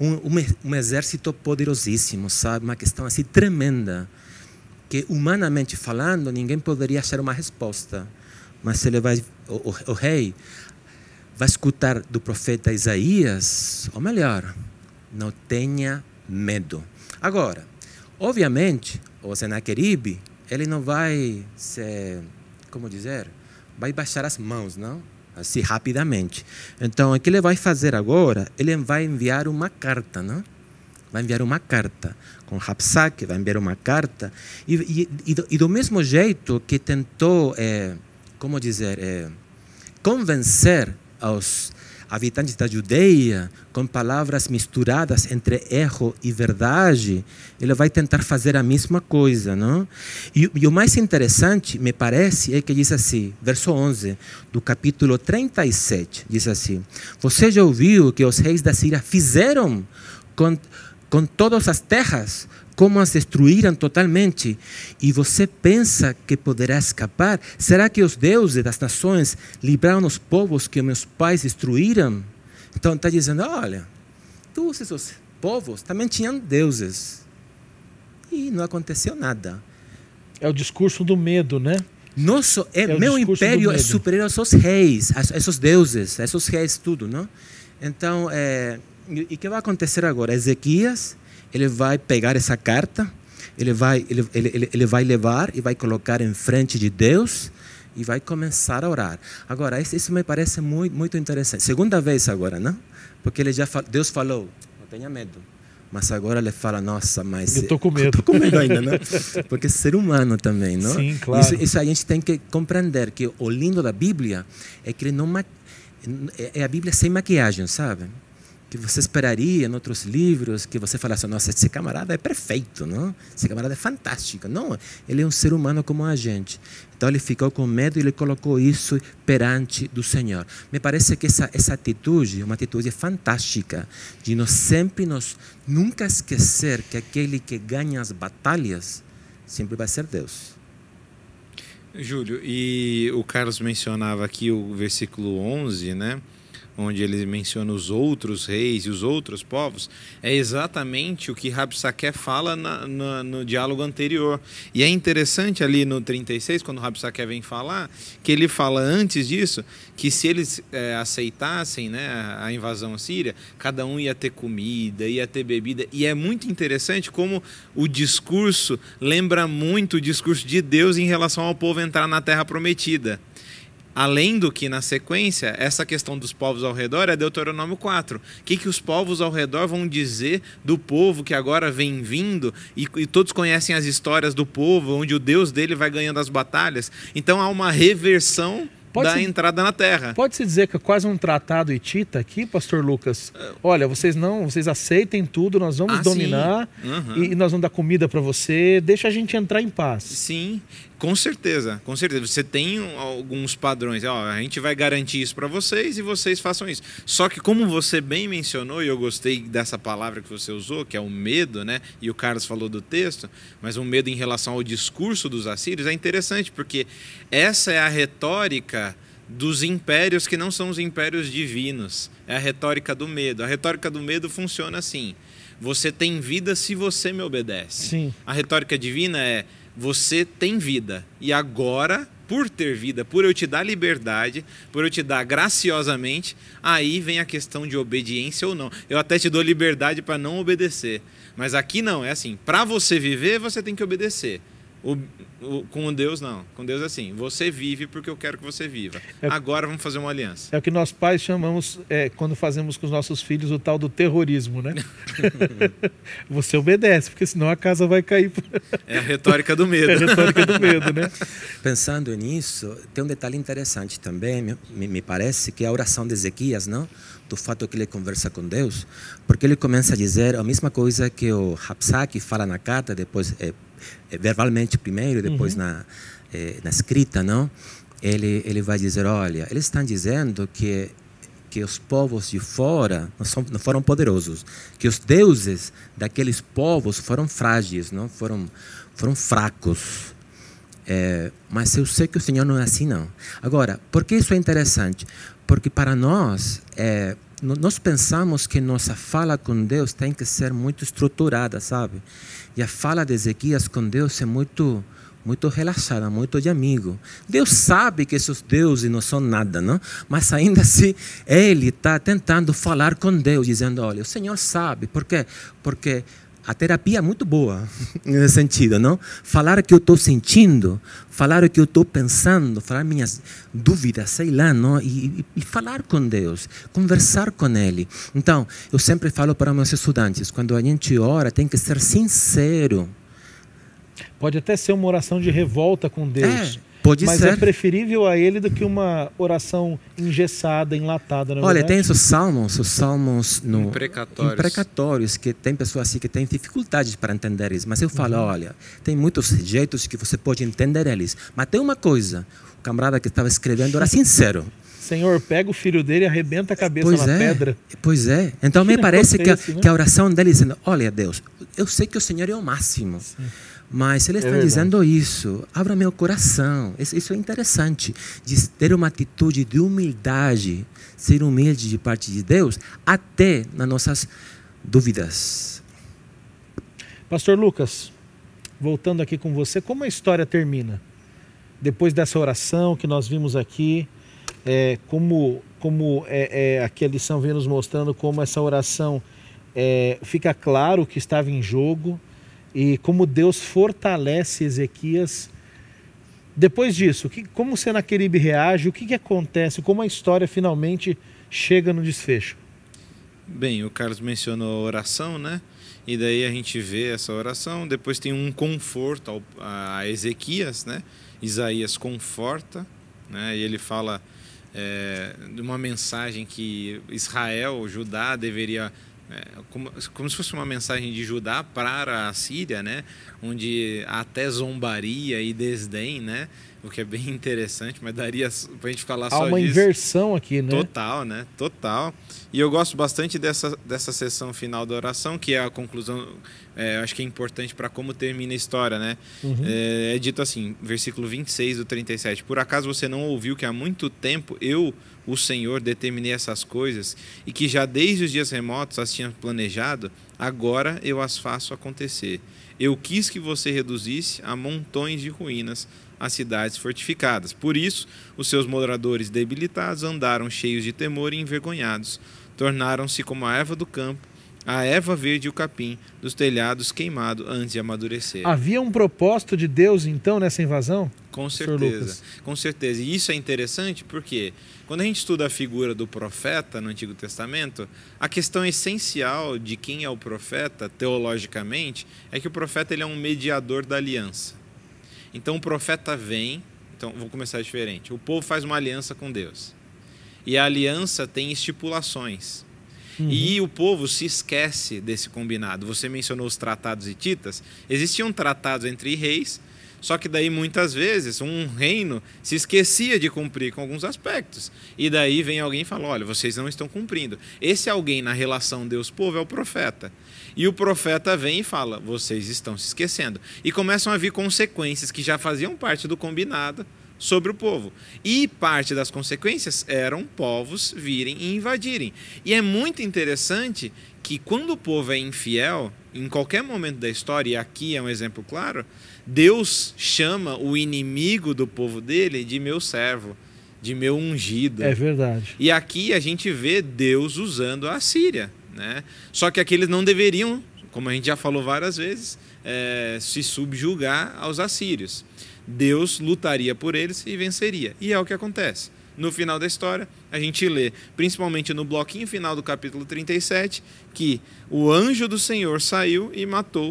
um exército poderosíssimo, sabe? Uma questão assim tremenda, que humanamente falando ninguém poderia achar uma resposta. Mas ele vai, o rei vai escutar do profeta Isaías, ou melhor, não tenha medo. Agora, obviamente, o Senaqueribe, ele não vai vai baixar as mãos, não? Assim, rapidamente. Então, o que ele vai fazer agora, ele vai enviar uma carta, não? Vai enviar uma carta. Com Rabsaque, vai enviar uma carta. E do mesmo jeito que tentou, convencer aos habitantes da Judeia com palavras misturadas entre erro e verdade, ele vai tentar fazer a mesma coisa, não? E o mais interessante, me parece, é que diz assim, verso 11 do capítulo 37, diz assim: você já ouviu o que os reis da Síria fizeram com todas as terras, como as destruíram totalmente, e você pensa que poderá escapar? Será que os deuses das nações livraram os povos que meus pais destruíram? Então está dizendo, olha, todos esses povos também tinham deuses, e não aconteceu nada. É o discurso do medo, né? Meu império é superior aos seus reis, a esses deuses, a esses reis, tudo, não? Então, e o que vai acontecer agora? Ezequias, ele vai pegar essa carta, ele vai levar e vai colocar em frente de Deus e vai começar a orar. Agora, isso me parece muito, muito interessante. Segunda vez agora, não? Porque Deus falou, não tenha medo. Mas agora ele fala, nossa, mas... Eu estou com medo. Estou com medo ainda, não? Porque é ser humano também, não? Sim, claro. Isso a gente tem que compreender, que o lindo da Bíblia é que ele não... É a Bíblia sem maquiagem, sabe? Que você esperaria em outros livros, que você falasse, nossa, esse camarada é perfeito, não? Esse camarada é fantástico. Não, ele é um ser humano como a gente. Então ele ficou com medo e ele colocou isso perante do Senhor. Me parece que essa atitude é uma atitude fantástica, de nunca esquecer que aquele que ganha as batalhas sempre vai ser Deus. Júlio, e o Carlos mencionava aqui o versículo 11, né? Onde ele menciona os outros reis e os outros povos, é exatamente o que Rabsaqué fala no diálogo anterior. E é interessante ali no 36, quando Rabsaqué vem falar, que ele fala antes disso, que se eles aceitassem, né, a invasão síria, cada um ia ter comida, ia ter bebida. E é muito interessante como o discurso lembra muito o discurso de Deus em relação ao povo entrar na Terra Prometida. Além do que, na sequência, essa questão dos povos ao redor é Deuteronômio 4. O que os povos ao redor vão dizer do povo que agora vem vindo, e todos conhecem as histórias do povo, onde o Deus dele vai ganhando as batalhas. Então há uma reversão da entrada na terra. Pode-se dizer que é quase um tratado hitita aqui, pastor Lucas? Olha, vocês aceitem tudo, nós vamos dominar, e nós vamos dar comida para você, deixa a gente entrar em paz. Sim, com certeza, com certeza. Você tem alguns padrões, a gente vai garantir isso para vocês e vocês façam isso. Só que como você bem mencionou, e eu gostei dessa palavra que você usou, que é o medo, né? E o Carlos falou do texto, mas o medo em relação ao discurso dos assírios é interessante, porque essa é a retórica dos impérios que não são os impérios divinos. É a retórica do medo. A retórica do medo funciona assim: você tem vida se você me obedece. Sim. A retórica divina é: você tem vida, e agora, por ter vida, por eu te dar liberdade, por eu te dar graciosamente, aí vem a questão de obediência ou não. Eu até te dou liberdade para não obedecer, mas aqui não, é assim: para você viver, você tem que obedecer. Com Deus não, com Deus é assim: você vive porque eu quero que você viva, agora vamos fazer uma aliança. É o que nós pais chamamos, quando fazemos com os nossos filhos, o tal do terrorismo, né? Você obedece, porque senão a casa vai cair. É a retórica do medo. É a retórica do medo, né? Pensando nisso, tem um detalhe interessante também, me parece, que é a oração de Ezequias, não? Do fato que ele conversa com Deus, porque ele começa a dizer a mesma coisa que o Rabsaque fala na carta, depois verbalmente primeiro, depois na escrita, não? Ele vai dizer, olha, eles estão dizendo que os povos de fora não foram poderosos, que os deuses daqueles povos foram frágeis, não? Foram fracos. Mas eu sei que o Senhor não é assim, não. Agora, por que isso é interessante? Porque para nós, nós pensamos que nossa fala com Deus tem que ser muito estruturada, sabe? E a fala de Ezequias com Deus é muito relaxada, muito de amigo. Deus sabe que esses deuses não são nada, não? Mas ainda assim, ele está tentando falar com Deus, dizendo, olha, o Senhor sabe. Por quê? Porque a terapia é muito boa, nesse sentido, não? Falar o que eu estou sentindo, falar o que eu estou pensando, falar minhas dúvidas, sei lá, não? E falar com Deus, conversar com Ele. Então, eu sempre falo para meus estudantes, quando a gente ora, tem que ser sincero. Pode até ser uma oração de revolta com Deus. Pode mas ser. é preferível a ele do que uma oração engessada, enlatada, na Olha, verdade. tem os salmos imprecatórios, que tem pessoas assim que têm dificuldades para entender isso. Mas eu falo, olha, tem muitos jeitos que você pode entender eles. Mas tem uma coisa, o camarada que estava escrevendo era sincero. Senhor, pega o filho dele e arrebenta a cabeça na pedra. Pois é. Então me parece que a oração dele dizendo, olha Deus, eu sei que o Senhor é o máximo. Sim. Mas ele está dizendo isso, abra meu coração. Isso é interessante, de ter uma atitude de humildade, ser humilde de parte de Deus, até nas nossas dúvidas. Pastor Lucas, voltando aqui com você, como a história termina? Depois dessa oração que nós vimos aqui, aqui a lição vem nos mostrando como essa oração fica claro o que estava em jogo e como Deus fortalece Ezequias. Depois disso, como Senaqueribe reage, o que acontece, como a história finalmente chega no desfecho? Bem, o Carlos mencionou a oração, né? E daí a gente vê essa oração, depois tem um conforto a Ezequias, né? Isaías conforta, né? E ele fala de uma mensagem que Israel, Judá, deveria... como se fosse uma mensagem de Judá para a Síria, né? Onde há até zombaria e desdém, né? O que é bem interessante, mas daria para a gente falar só disso. Há uma inversão aqui, né? Total, né? Total. E eu gosto bastante dessa sessão final da oração, que é a conclusão, acho que é importante para como termina a história, né? Uhum. É dito assim, versículo 26 do 37. Por acaso você não ouviu que há muito tempo eu, o Senhor, determinei essas coisas e que já desde os dias remotos as tinha planejado? Agora eu as faço acontecer. Eu quis que você reduzisse a montões de ruínas as cidades fortificadas. Por isso, os seus moradores debilitados andaram cheios de temor e envergonhados. Tornaram-se como a erva do campo, a erva verde e o capim dos telhados queimado antes de amadurecer. Havia um propósito de Deus, então, nessa invasão? Com certeza, com certeza. E isso é interessante porque quando a gente estuda a figura do profeta no Antigo Testamento, a questão essencial de quem é o profeta, teologicamente, é que o profeta ele é um mediador da aliança. Então o profeta vem, então vou começar diferente, o povo faz uma aliança com Deus. E a aliança tem estipulações. Uhum. E o povo se esquece desse combinado. Você mencionou os tratados hititas, existiam tratados entre reis, só que daí muitas vezes um reino se esquecia de cumprir com alguns aspectos. E daí vem alguém e fala, olha, vocês não estão cumprindo. Esse alguém na relação Deus-povo é o profeta. E o profeta vem e fala, vocês estão se esquecendo. E começam a vir consequências que já faziam parte do combinado sobre o povo. E parte das consequências eram povos virem e invadirem. E é muito interessante que quando o povo é infiel, em qualquer momento da história, e aqui é um exemplo claro, Deus chama o inimigo do povo dele de meu servo, de meu ungido. É verdade. E aqui a gente vê Deus usando a Síria, né? Só que aqui eles não deveriam, como a gente já falou várias vezes, se subjugar aos assírios. Deus lutaria por eles e venceria. E é o que acontece. No final da história, a gente lê, principalmente no bloquinho final do capítulo 37, que o anjo do Senhor saiu e matou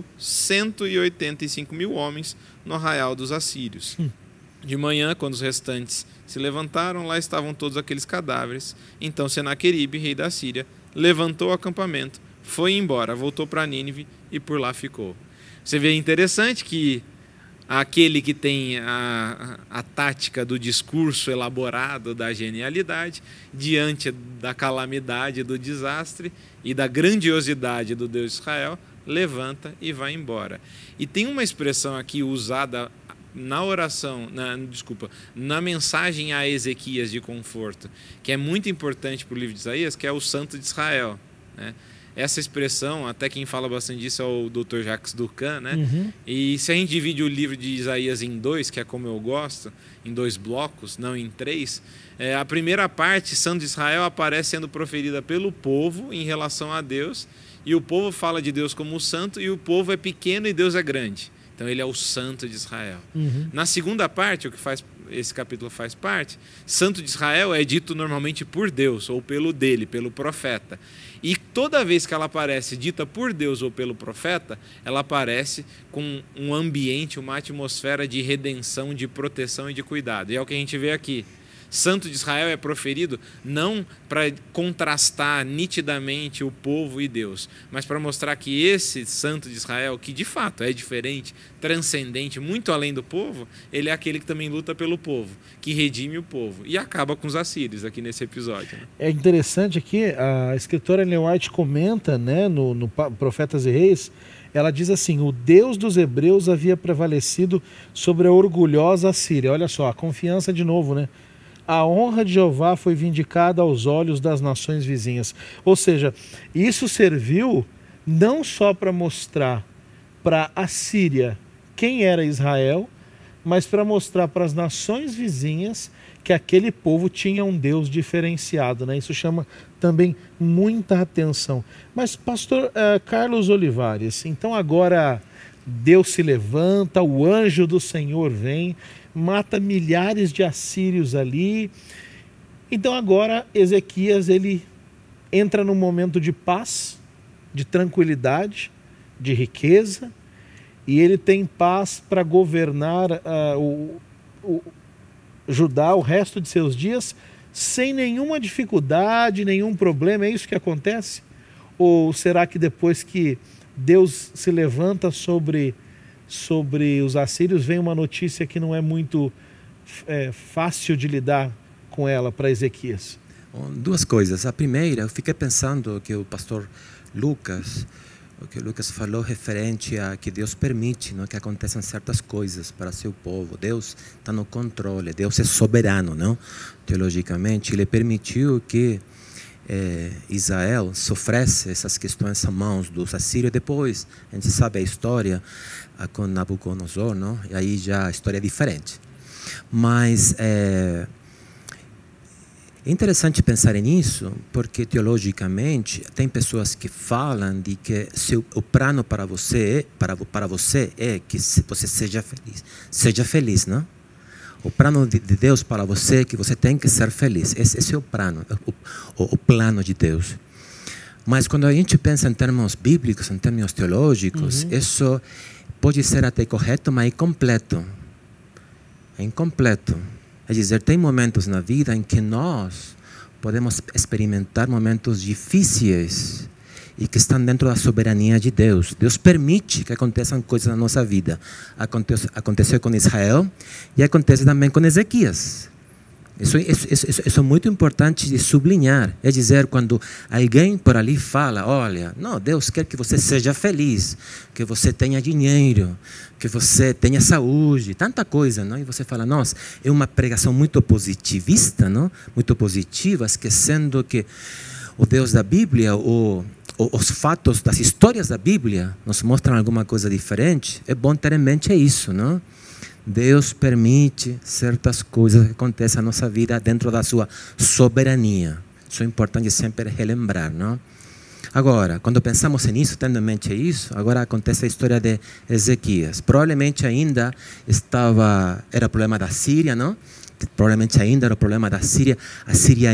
185 mil homens no arraial dos assírios. De manhã, quando os restantes se levantaram, lá estavam todos aqueles cadáveres. Então Senaqueribe, rei da Síria, levantou o acampamento, foi embora, voltou para Nínive e por lá ficou. Você vê interessante que aquele que tem a tática do discurso elaborado, da genialidade, diante da calamidade, do desastre e da grandiosidade do Deus de Israel, levanta e vai embora. E tem uma expressão aqui usada na oração, na mensagem a Ezequias de conforto, que é muito importante para o livro de Isaías, que é o Santo de Israel, né? Essa expressão, até quem fala bastante disso é o Dr. Jacques Durcan, né? Uhum. E se a gente divide o livro de Isaías em dois, que é como eu gosto, em dois blocos, não em três, a primeira parte, Santo de Israel, aparece sendo proferida pelo povo em relação a Deus, e o povo fala de Deus como o santo, e o povo é pequeno e Deus é grande. Então ele é o Santo de Israel. Uhum. Na segunda parte, o que faz esse capítulo faz parte, Santo de Israel é dito normalmente por Deus, ou pelo dele, pelo profeta. E toda vez que ela aparece dita por Deus ou pelo profeta, ela aparece com um ambiente, uma atmosfera de redenção, de proteção e de cuidado. E é o que a gente vê aqui. Santo de Israel é proferido não para contrastar nitidamente o povo e Deus, mas para mostrar que esse Santo de Israel, que de fato é diferente, transcendente, muito além do povo, ele é aquele que também luta pelo povo, que redime o povo e acaba com os assírios aqui nesse episódio. É interessante aqui, a escritora Ellen White comenta, né, no Profetas e Reis, ela diz assim: o Deus dos hebreus havia prevalecido sobre a orgulhosa Assíria. Olha só, a confiança de novo, né? A honra de Jeová foi vindicada aos olhos das nações vizinhas. Ou seja, isso serviu não só para mostrar para a Síria quem era Israel, mas para mostrar para as nações vizinhas que aquele povo tinha um Deus diferenciado, né? Isso chama também muita atenção. Mas, pastor Carlos Olivares, então agora Deus se levanta, o anjo do Senhor vem, mata milhares de assírios ali. Então agora Ezequias, ele entra num momento de paz, de tranquilidade, de riqueza, e ele tem paz para governar o Judá o resto de seus dias sem nenhuma dificuldade, nenhum problema. É isso que acontece? Ou será que depois que Deus se levanta sobre os assírios, vem uma notícia que não é muito fácil de lidar com ela para Ezequias? Duas coisas. A primeira, eu fiquei pensando que o pastor Lucas, o que o Lucas falou referente a que Deus permite, não, que aconteçam certas coisas para seu povo. Deus está no controle, Deus é soberano, não? Teologicamente, Ele permitiu que Israel sofresse essas questões às mãos dos assírios. Depois, a gente sabe a história com Nabucodonosor, não? E aí já a história é diferente. Mas é interessante pensar nisso, porque teologicamente tem pessoas que falam de que o plano para você é que você seja feliz, não? O plano de Deus para você é que você tem que ser feliz. Esse é o plano, o plano de Deus. Mas quando a gente pensa em termos bíblicos, em termos teológicos, isso pode ser até correto, mas é incompleto. É incompleto. É dizer, tem momentos na vida em que nós podemos experimentar momentos difíceis e que estão dentro da soberania de Deus. Deus permite que aconteçam coisas na nossa vida. Aconteceu com Israel e acontece também com Ezequias. Isso é muito importante de sublinhar. É dizer, quando alguém por ali fala, olha, não, Deus quer que você seja feliz, que você tenha dinheiro, que você tenha saúde, tanta coisa, não? E você fala, nossa, é uma pregação muito positivista, não? Muito positiva, esquecendo que o Deus da Bíblia, os fatos das histórias da Bíblia nos mostram alguma coisa diferente. É bom ter em mente isso, não? Deus permite certas coisas que acontecem na nossa vida dentro da sua soberania. Isso é importante sempre relembrar, não? Agora, quando pensamos nisso, tendo em mente isso, agora acontece a história de Ezequias. Provavelmente ainda era o problema da Síria, não? Provavelmente ainda era o problema da Síria. A Síria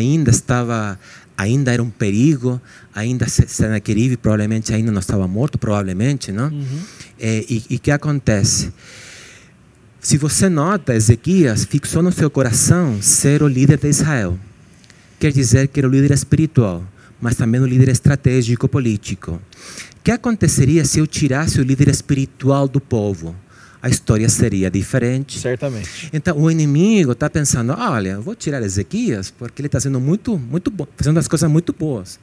ainda era um perigo, ainda Senaqueribe provavelmente ainda não estava morto, provavelmente, não? E o que acontece? Se você nota, Ezequias fixou no seu coração ser o líder de Israel. Quer dizer que era o líder espiritual, mas também o líder estratégico político. O que aconteceria se eu tirasse o líder espiritual do povo? A história seria diferente. Certamente. Então, o inimigo está pensando, olha, eu vou tirar Ezequias porque ele está sendo muito bom, fazendo as coisas muito boas.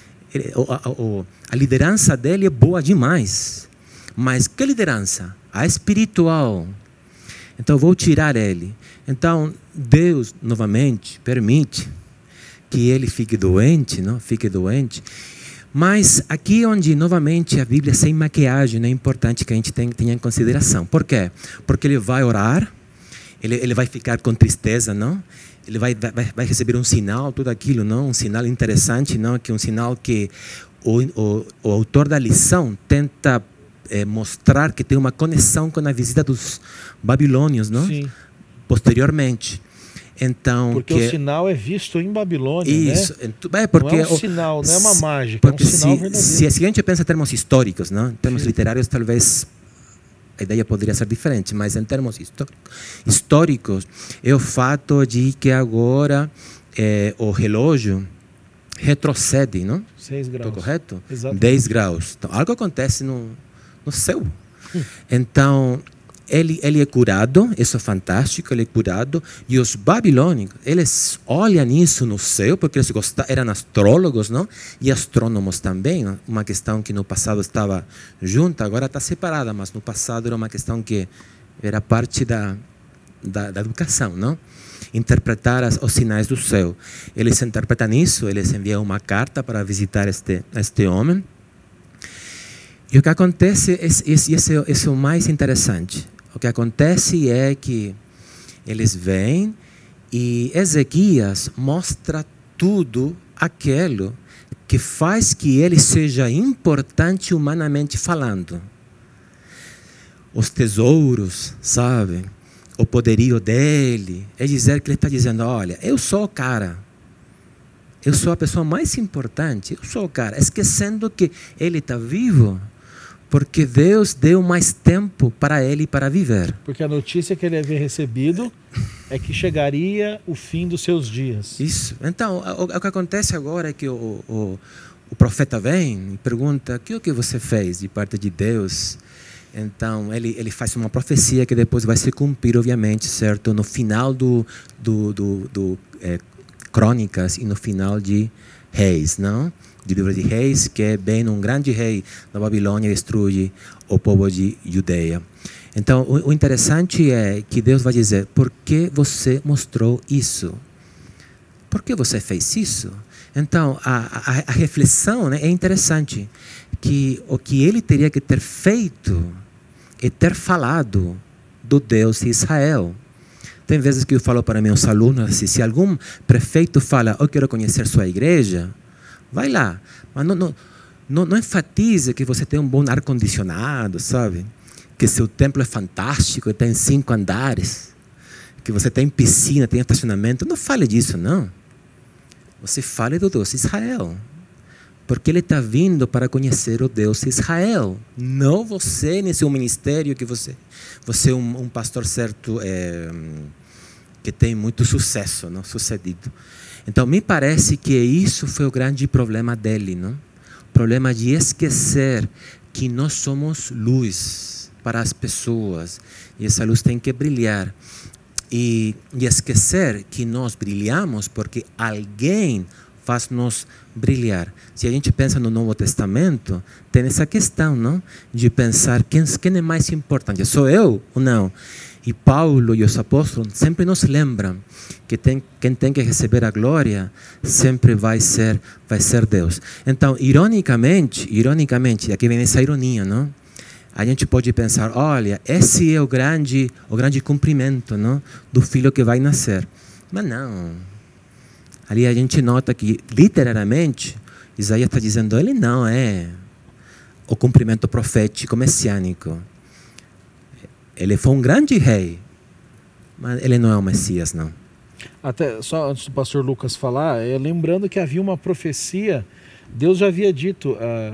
A liderança dele é boa demais. Mas que liderança? A espiritual. Então, eu vou tirar ele. Então, Deus, novamente, permite que ele fique doente, não? Fique doente. Mas aqui onde, novamente, a Bíblia sem maquiagem é importante que a gente tenha em consideração. Por quê? Porque ele vai orar, ele vai ficar com tristeza, não? Ele vai receber um sinal, tudo aquilo, não? Um sinal interessante, não? Que um sinal que o autor da lição tenta mostrar que tem uma conexão com a visita dos babilônios, não? Sim. posteriormente. Então, porque o sinal é visto em Babilônia, isso, né? Porque não é um sinal, não é uma mágica, é um sinal verdadeiro. Se a gente pensa em termos históricos, não? Em termos literários, talvez a ideia poderia ser diferente, mas em termos históricos, é o fato de que agora o relógio retrocede, não? 6 graus. Estou correto? Exatamente. 10 graus. Então, algo acontece no céu. Então, ele é curado, isso é fantástico, ele é curado, e os babilônicos, eles olham isso no céu, porque eles eram astrólogos, não? E astrônomos também, não? Uma questão que no passado estava junta, agora está separada, mas no passado era uma questão que era parte da educação, não? Interpretar os sinais do céu. Eles interpretam isso, eles enviam uma carta para visitar este homem. E o que acontece, esse é o mais interessante. O que acontece é que eles vêm e Ezequias mostra tudo aquilo que faz que ele seja importante humanamente falando. Os tesouros, sabe? O poderio dele. É dizer que ele está dizendo, olha, eu sou o cara. Eu sou a pessoa mais importante. Eu sou o cara. Esquecendo que ele está vivo. Porque Deus deu mais tempo para ele para viver. Porque a notícia que ele havia recebido é que chegaria o fim dos seus dias. Isso. Então, o que acontece agora é que o profeta vem e pergunta, o que você fez de parte de Deus? Então, ele faz uma profecia que depois vai se cumprir, obviamente, certo? No final do Crônicas e no final de Reis, não? Do livro de Reis, que vem um grande rei da Babilônia e destrui o povo de Judeia. Então, o interessante é que Deus vai dizer, por que você mostrou isso? Por que você fez isso? Então, a reflexão, né, é interessante, que o que ele teria que ter feito é ter falado do Deus de Israel. Tem vezes que eu falo para meus alunos, se algum prefeito fala, eu quero conhecer sua igreja, vai lá, mas não enfatize que você tem um bom ar-condicionado, sabe? Que seu templo é fantástico, tem 5 andares, que você tem piscina, tem estacionamento. Não fale disso, não. Você fale do Deus de Israel. Porque ele está vindo para conhecer o Deus de Israel. Não você, nem seu ministério, que você é um pastor certo, que tem muito sucesso, não? Sucedido. Então, me parece que isso foi o grande problema dele, não? O problema de esquecer que nós somos luz para as pessoas. E essa luz tem que brilhar. E esquecer que nós brilhamos porque alguém faz-nos brilhar. Se a gente pensa no Novo Testamento, tem essa questão, não? De pensar quem é mais importante, sou eu ou não? E Paulo e os apóstolos sempre nos lembram que quem tem que receber a glória sempre vai ser Deus. Então, ironicamente, aqui vem essa ironia, não? A gente pode pensar, olha, esse é o grande cumprimento, não? Do filho que vai nascer. Mas não. Ali a gente nota que, literalmente, Isaías está dizendo, ele não é o cumprimento profético messiânico. Ele foi um grande rei, mas ele não é o Messias, não. Até só antes do pastor Lucas falar, lembrando que havia uma profecia, Deus já havia dito,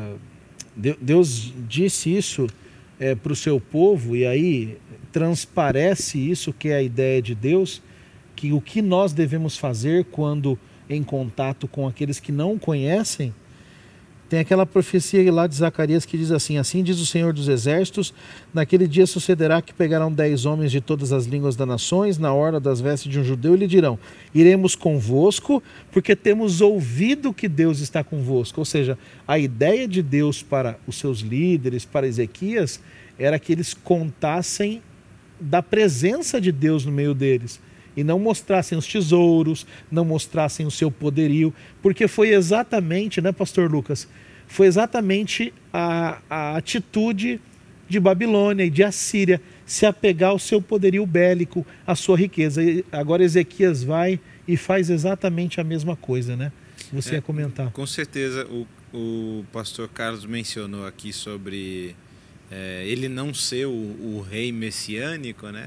Deus disse isso para o seu povo, e aí transparece isso que é a ideia de Deus, que o que nós devemos fazer quando em contato com aqueles que não conhecem. Tem aquela profecia lá de Zacarias que diz assim, assim diz o Senhor dos Exércitos, naquele dia sucederá que pegarão 10 homens de todas as línguas das nações, na orla das vestes de um judeu, e lhe dirão, iremos convosco, porque temos ouvido que Deus está convosco. Ou seja, a ideia de Deus para os seus líderes, para Ezequias, era que eles contassem da presença de Deus no meio deles. E não mostrassem os tesouros, não mostrassem o seu poderio, porque foi exatamente, né, pastor Lucas? Foi exatamente a atitude de Babilônia e de Assíria, se apegar ao seu poderio bélico, à sua riqueza. E agora Ezequias vai e faz exatamente a mesma coisa, né? Você ia comentar. Com certeza, o pastor Carlos mencionou aqui sobre ele não ser o rei messiânico, né?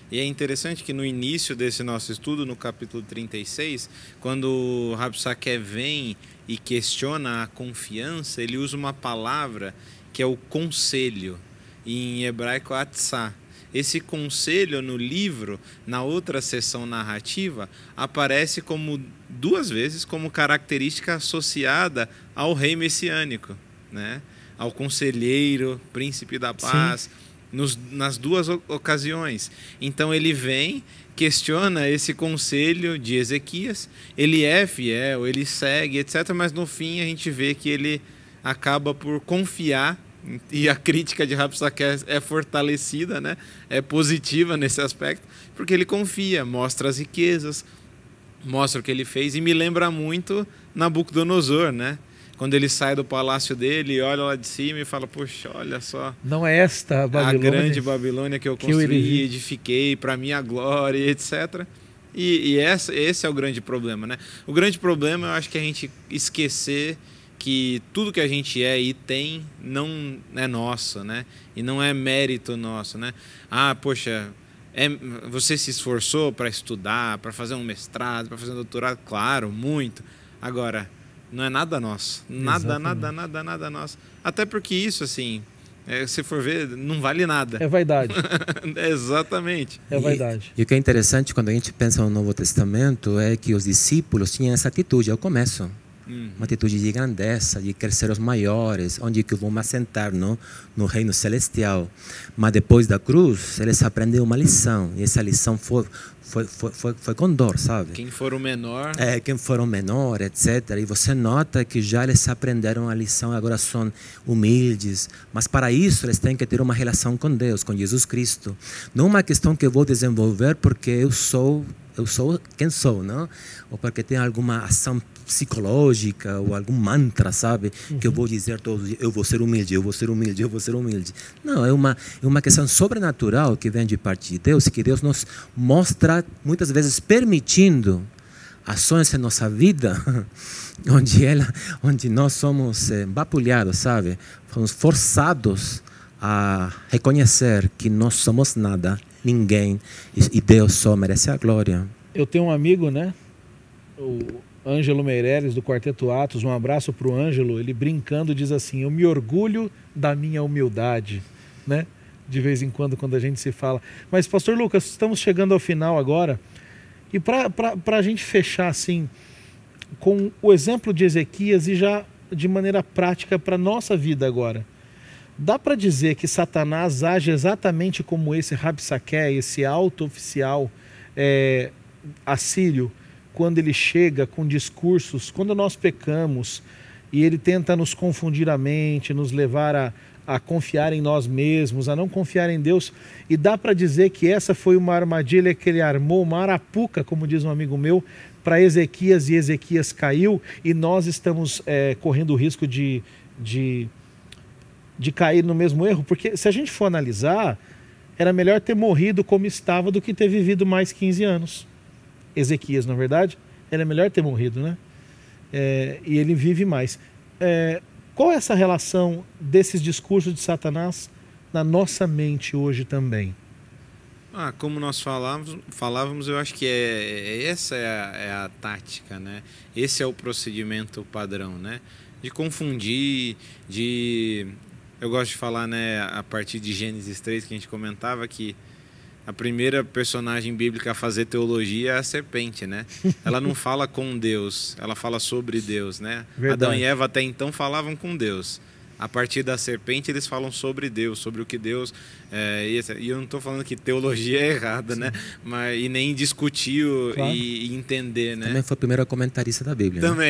E é interessante que no início desse nosso estudo, no capítulo 36, quando o Rabsaké vem e questiona a confiança, ele usa uma palavra que é o conselho, em hebraico atzá. Esse conselho no livro, na outra seção narrativa, aparece como 2 vezes como característica associada ao rei messiânico, né? Ao conselheiro, príncipe da paz, nas 2 ocasiões. Então ele vem, questiona esse conselho de Ezequias, ele é fiel, ele segue, etc. Mas no fim a gente vê que ele acaba por confiar. E a crítica de Rabsaké é fortalecida, né? É positiva nesse aspecto, porque ele confia, mostra as riquezas, mostra o que ele fez, e me lembra muito Nabucodonosor, né? Quando ele sai do palácio dele, olha lá de cima e fala, poxa, olha só, não é esta a Babilônia, a grande Babilônia que eu construí, edifiquei para minha glória, etc. E esse é o grande problema, né? O grande problema, eu acho que a gente esquecer que tudo que a gente é e tem não é nosso, né? E não é mérito nosso, né? Ah, poxa, você se esforçou para estudar, para fazer um mestrado, para fazer um doutorado? Claro, muito. Agora, não é nada nosso. Nada nosso. Até porque isso, assim, se for ver, não vale nada. É vaidade. Exatamente. É vaidade. E o que é interessante quando a gente pensa no Novo Testamento é que os discípulos tinham essa atitude ao começo. Uma atitude de grandeza, de querer ser os maiores, onde que eu vou me assentar no reino celestial. Mas depois da cruz, eles aprenderam uma lição. E essa lição foi com dor, sabe? Quem for o menor... quem for o menor, etc. E você nota que já eles aprenderam a lição, agora são humildes. Mas para isso, eles têm que ter uma relação com Deus, com Jesus Cristo. Não uma questão que eu vou desenvolver porque eu sou quem sou, não? Ou porque tem alguma ação psicológica ou algum mantra, sabe? Que eu vou dizer todos os dias, eu vou ser humilde, eu vou ser humilde, eu vou ser humilde. Não, é uma questão sobrenatural que vem de parte de Deus, que Deus nos mostra, muitas vezes permitindo ações em nossa vida, onde nós somos vapulhados, sabe? Fomos forçados a reconhecer que nós somos nada, ninguém, e Deus só merece a glória. Eu tenho um amigo, né? O Ângelo Meireles, do Quarteto Atos, um abraço para o Ângelo. Ele brincando diz assim, eu me orgulho da minha humildade, né? De vez em quando a gente se fala. Mas, pastor Lucas, estamos chegando ao final agora. E para a gente fechar assim, com o exemplo de Ezequias e já de maneira prática para a nossa vida agora. Dá para dizer que Satanás age exatamente como esse Rabsaké, esse alto oficial assírio, quando ele chega com discursos, quando nós pecamos e ele tenta nos confundir a mente, nos levar a confiar em nós mesmos, a não confiar em Deus. E dá para dizer que essa foi uma armadilha que ele armou, uma arapuca, como diz um amigo meu, para Ezequias, e Ezequias caiu, e nós estamos correndo o risco de cair no mesmo erro, porque se a gente for analisar, era melhor ter morrido como estava do que ter vivido mais 15 anos. Ezequias, na verdade, era melhor ter morrido, né? E ele vive mais. Qual é essa relação desses discursos de Satanás na nossa mente hoje também? Como nós falávamos, eu acho que essa é a tática, né? Esse é o procedimento padrão, né? De confundir, eu gosto de falar, né, a partir de Gênesis 3, que a gente comentava que a primeira personagem bíblica a fazer teologia é a serpente, né? Ela não fala com Deus, ela fala sobre Deus, né? Verdade. Adão e Eva até então falavam com Deus. A partir da serpente eles falam sobre Deus, sobre o que Deus... E eu não estou falando que teologia é errada, sim, né? E nem discutir claro, e entender, né? Também foi a primeira comentarista da Bíblia. Também.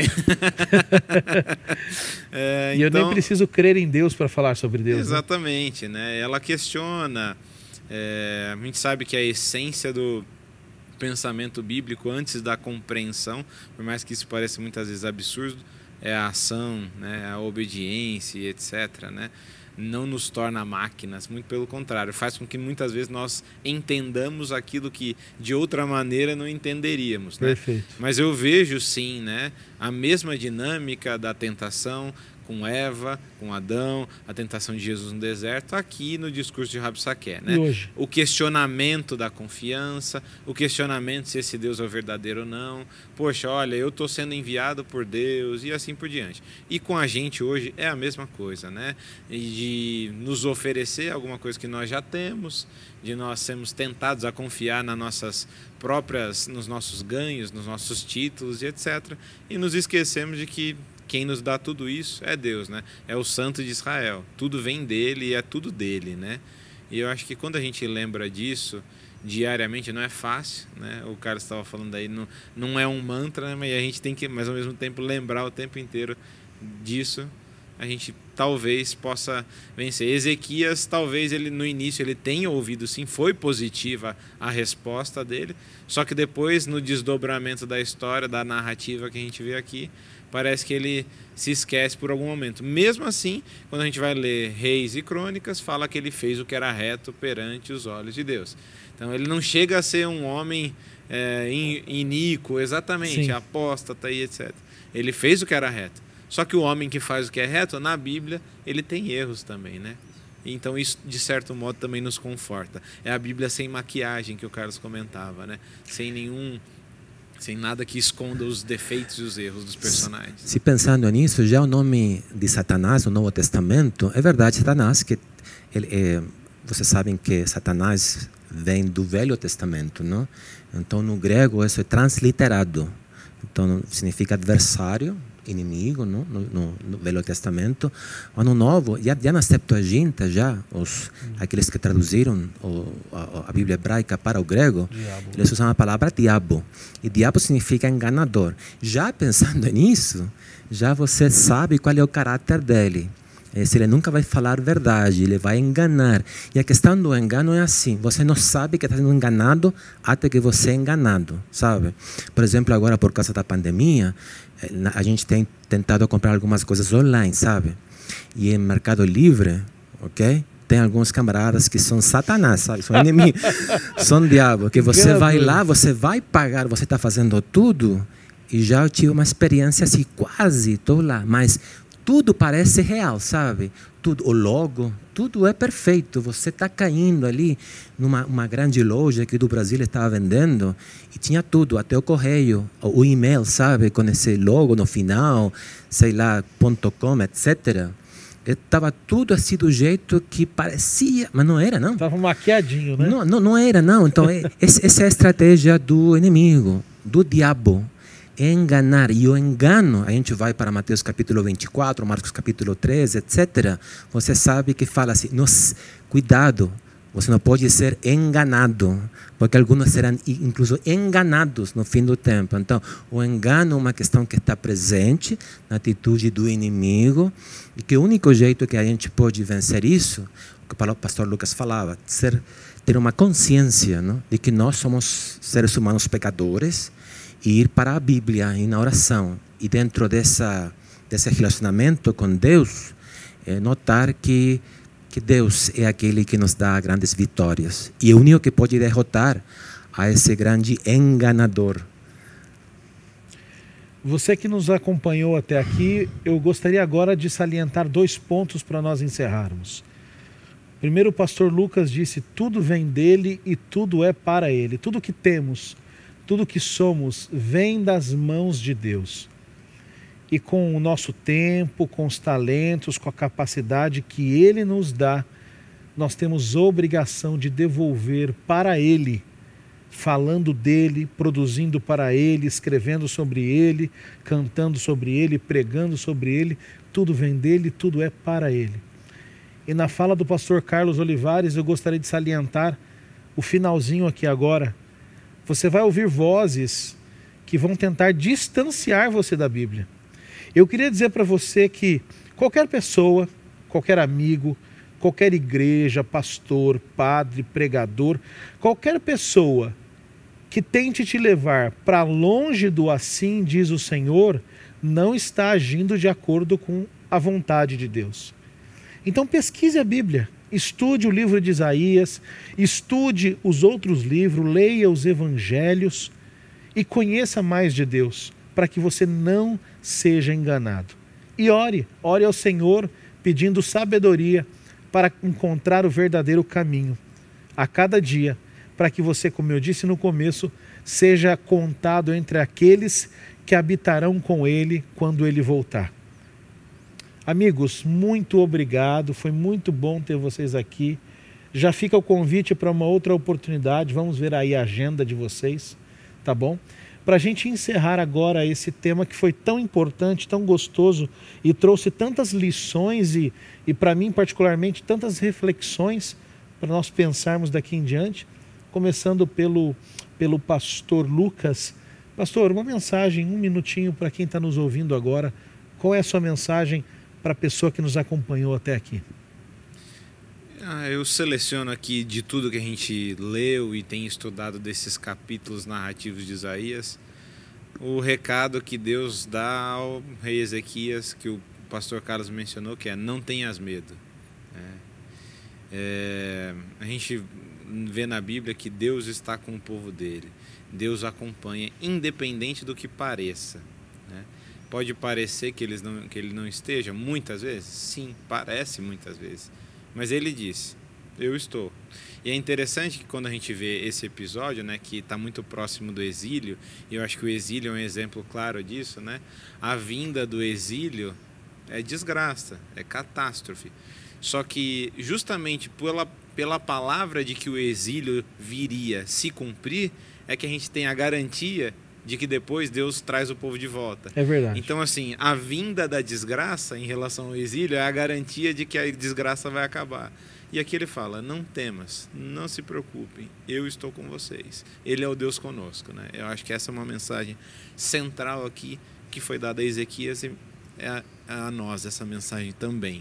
Né? E eu nem preciso crer em Deus para falar sobre Deus. Exatamente, né? Ela questiona... a gente sabe que a essência do pensamento bíblico antes da compreensão, por mais que isso pareça muitas vezes absurdo, é a ação, né, a obediência, etc., né? Não nos torna máquinas, muito pelo contrário, faz com que muitas vezes nós entendamos aquilo que de outra maneira não entenderíamos, né? Perfeito. Mas eu vejo sim, né, a mesma dinâmica da tentação com Eva, com Adão, a tentação de Jesus no deserto, aqui no discurso de Rabsaqué, né? Hoje? O questionamento da confiança, o questionamento se esse Deus é o verdadeiro ou não. Poxa, olha, eu estou sendo enviado por Deus e assim por diante. E com a gente hoje é a mesma coisa, né? E de nos oferecer alguma coisa que nós já temos, de nós sermos tentados a confiar nas nossas próprias, nos nossos ganhos, nos nossos títulos e etc. E nos esquecemos de que quem nos dá tudo isso é Deus, né? É o Santo de Israel. Tudo vem dele e é tudo dele, né? E eu acho que quando a gente lembra disso diariamente, não é fácil, né? O Carlos estava falando aí, não é um mantra, né? Mas a gente tem que, mas ao mesmo tempo, lembrar o tempo inteiro disso. A gente talvez possa vencer. Ezequias, talvez ele no início ele tenha ouvido sim, foi positiva a resposta dele, só que depois no desdobramento da história, da narrativa que a gente vê aqui, parece que ele se esquece por algum momento. Mesmo assim, quando a gente vai ler Reis e Crônicas, fala que ele fez o que era reto perante os olhos de Deus. Então ele não chega a ser um homem iníquo, exatamente, sim, apóstata e etc. Ele fez o que era reto. Só que o homem que faz o que é reto, na Bíblia, ele tem erros também, né? Então isso, de certo modo, também nos conforta. É a Bíblia sem maquiagem que o Carlos comentava, né? Sem nada que esconda os defeitos e os erros dos personagens. Se pensando nisso, já o nome de Satanás no Novo Testamento, é verdade, Satanás, que vocês sabem que Satanás vem do Velho Testamento, não? Então no grego isso é transliterado. Então significa adversário, inimigo, não? No Velho Testamento. Mas no Novo, já na Septuaginta, aqueles que traduziram a Bíblia hebraica para o grego, diabo, eles usam a palavra diabo. E diabo significa enganador. Já pensando nisso, já você sabe qual é o caráter dele. Se ele nunca vai falar verdade, ele vai enganar. E a questão do engano é assim, você não sabe que está sendo enganado até que você é enganado, sabe? Por exemplo, agora por causa da pandemia, a gente tem tentado comprar algumas coisas online, sabe? E em Mercado Livre, ok? Tem alguns camaradas que são Satanás, sabe? São inimigos, são diabo, que você vai lá, você vai pagar, você está fazendo tudo, e já eu tive uma experiência assim, quase estou lá, mas tudo parece real, sabe? Tudo, o logo, tudo é perfeito. Você está caindo ali numa grande loja que do Brasil estava vendendo e tinha tudo, até o correio, o e-mail, sabe? Com esse logo no final, sei lá, .com, etc. Estava tudo assim do jeito que parecia, mas não era, não. Estava maquiadinho, né? Não era, não. Então, essa é a estratégia do inimigo, do diabo. Enganar. E o engano, a gente vai para Mateus capítulo 24, Marcos capítulo 13, etc. Você sabe que fala assim, cuidado, você não pode ser enganado, porque alguns serão incluso enganados no fim do tempo. Então, o engano é uma questão que está presente na atitude do inimigo, e que o único jeito que a gente pode vencer isso, o que o pastor Lucas falava, ter uma consciência, não? De que nós somos seres humanos pecadores, e ir para a Bíblia e na oração, e dentro desse relacionamento com Deus, notar que Deus é aquele que nos dá grandes vitórias, e é o único que pode derrotar a esse grande enganador. Você que nos acompanhou até aqui, eu gostaria agora de salientar 2 pontos para nós encerrarmos. Primeiro, o pastor Lucas disse, tudo vem dele e tudo é para ele. Tudo que temos, tudo que somos vem das mãos de Deus. E com o nosso tempo, com os talentos, com a capacidade que Ele nos dá, nós temos obrigação de devolver para Ele, falando dEle, produzindo para Ele, escrevendo sobre Ele, cantando sobre Ele, pregando sobre Ele. Tudo vem dEle, tudo é para Ele. E na fala do pastor Carlos Olivares, eu gostaria de salientar o finalzinho aqui agora. Você vai ouvir vozes que vão tentar distanciar você da Bíblia. Eu queria dizer para você que qualquer pessoa, qualquer amigo, qualquer igreja, pastor, padre, pregador, qualquer pessoa que tente te levar para longe do assim diz o Senhor, não está agindo de acordo com a vontade de Deus. Então pesquise a Bíblia. Estude o livro de Isaías, estude os outros livros, leia os evangelhos e conheça mais de Deus, para que você não seja enganado. E ore ao Senhor pedindo sabedoria para encontrar o verdadeiro caminho a cada dia, para que você, como eu disse no começo, seja contado entre aqueles que habitarão com Ele quando Ele voltar. Amigos, muito obrigado, foi muito bom ter vocês aqui. Já fica o convite para uma outra oportunidade, vamos ver aí a agenda de vocês, tá bom? Para a gente encerrar agora esse tema que foi tão importante, tão gostoso e trouxe tantas lições e para mim particularmente tantas reflexões para nós pensarmos daqui em diante, começando pelo pastor Lucas. Pastor, uma mensagem, um minutinho para quem está nos ouvindo agora. Qual é a sua mensagem para a pessoa que nos acompanhou até aqui? Eu seleciono aqui de tudo que a gente leu e tem estudado desses capítulos narrativos de Isaías, o recado que Deus dá ao rei Ezequias, que o pastor Carlos mencionou, que é: não tenhas medo. A gente vê na Bíblia que Deus está com o povo dele, Deus acompanha, independente do que pareça. Pode parecer que ele não esteja, muitas vezes, sim, parece muitas vezes. Mas ele disse: eu estou. E é interessante que quando a gente vê esse episódio, que está muito próximo do exílio, e eu acho que o exílio é um exemplo claro disso, a vinda do exílio é desgraça, é catástrofe. Só que justamente pela palavra de que o exílio viria se cumprir, é que a gente tem a garantia de que depois Deus traz o povo de volta. É verdade. Então, assim, a vinda da desgraça em relação ao exílio é a garantia de que a desgraça vai acabar. E aqui ele fala: não temas, não se preocupem, eu estou com vocês. Ele é o Deus conosco. Eu acho que essa é uma mensagem central aqui, que foi dada a Ezequias e é a nós essa mensagem também.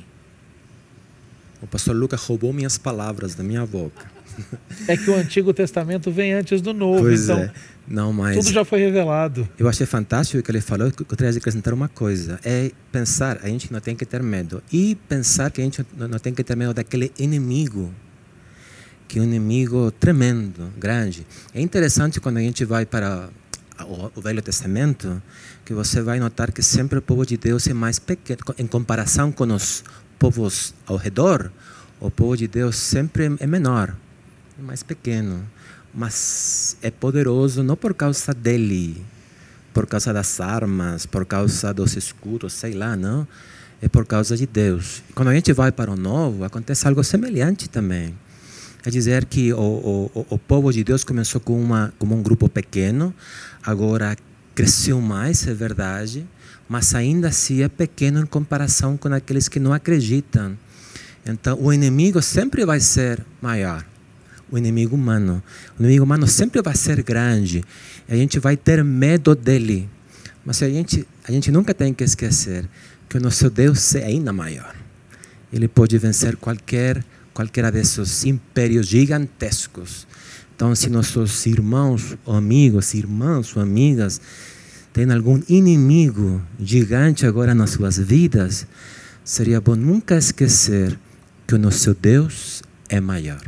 O pastor Lucas roubou minhas palavras da minha boca. É que o Antigo Testamento vem antes do Novo, pois então é. Não, mas tudo já foi revelado. Eu achei fantástico o que ele falou. Eu gostaria de acrescentar uma coisa: é pensar, a gente não tem que ter medo, e pensar que a gente não tem que ter medo daquele inimigo, que é um inimigo tremendo, grande. É interessante quando a gente vai para o Velho Testamento, que você vai notar que sempre o povo de Deus é mais pequeno em comparação com os povos ao redor. O povo de Deus sempre é menor, é mais pequeno, mas é poderoso não por causa dele, por causa das armas, por causa dos escudos, sei lá, não. É por causa de Deus. E quando a gente vai para o Novo, acontece algo semelhante também. É dizer que o povo de Deus começou como um grupo pequeno, agora cresceu mais, é verdade, mas ainda assim é pequeno em comparação com aqueles que não acreditam. Então, o inimigo sempre vai ser maior. O inimigo humano sempre vai ser grande. A gente vai ter medo dele. Mas a gente nunca tem que esquecer que o nosso Deus é ainda maior. Ele pode vencer qualquer desses impérios gigantescos. Então, se nossos irmãos ou amigos, irmãs ou amigas, têm algum inimigo gigante agora nas suas vidas, seria bom nunca esquecer que o nosso Deus é maior.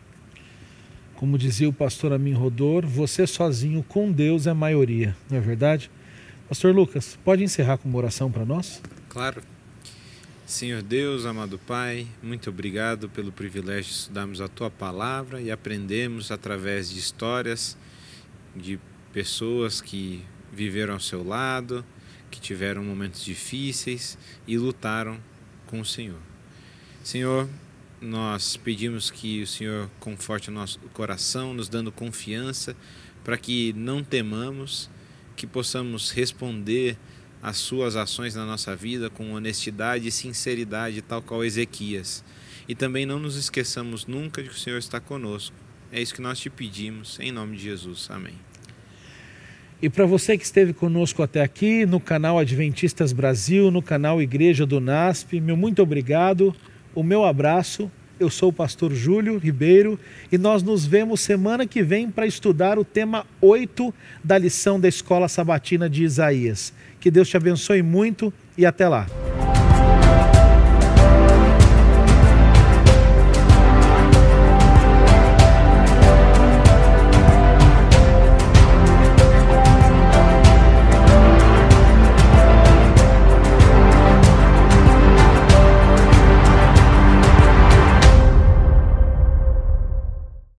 Como dizia o pastor Amin Rodor, você sozinho com Deus é maioria, não é verdade? Pastor Lucas, pode encerrar com uma oração para nós? Claro. Senhor Deus, amado Pai, muito obrigado pelo privilégio de estudarmos a Tua Palavra e aprendermos através de histórias de pessoas que viveram ao Seu lado, que tiveram momentos difíceis e lutaram com o Senhor. Senhor, nós pedimos que o Senhor conforte o nosso coração, nos dando confiança para que não temamos, que possamos responder às suas ações na nossa vida com honestidade e sinceridade, tal qual Ezequias. E também não nos esqueçamos nunca de que o Senhor está conosco. É isso que nós te pedimos, em nome de Jesus. Amém. E para você que esteve conosco até aqui, no canal Adventistas Brasil, no canal Igreja do NASP, meu muito obrigado. O meu abraço, eu sou o pastor Júlio Ribeiro e nós nos vemos semana que vem para estudar o tema 8 da lição da Escola Sabatina de Isaías. Que Deus te abençoe muito e até lá.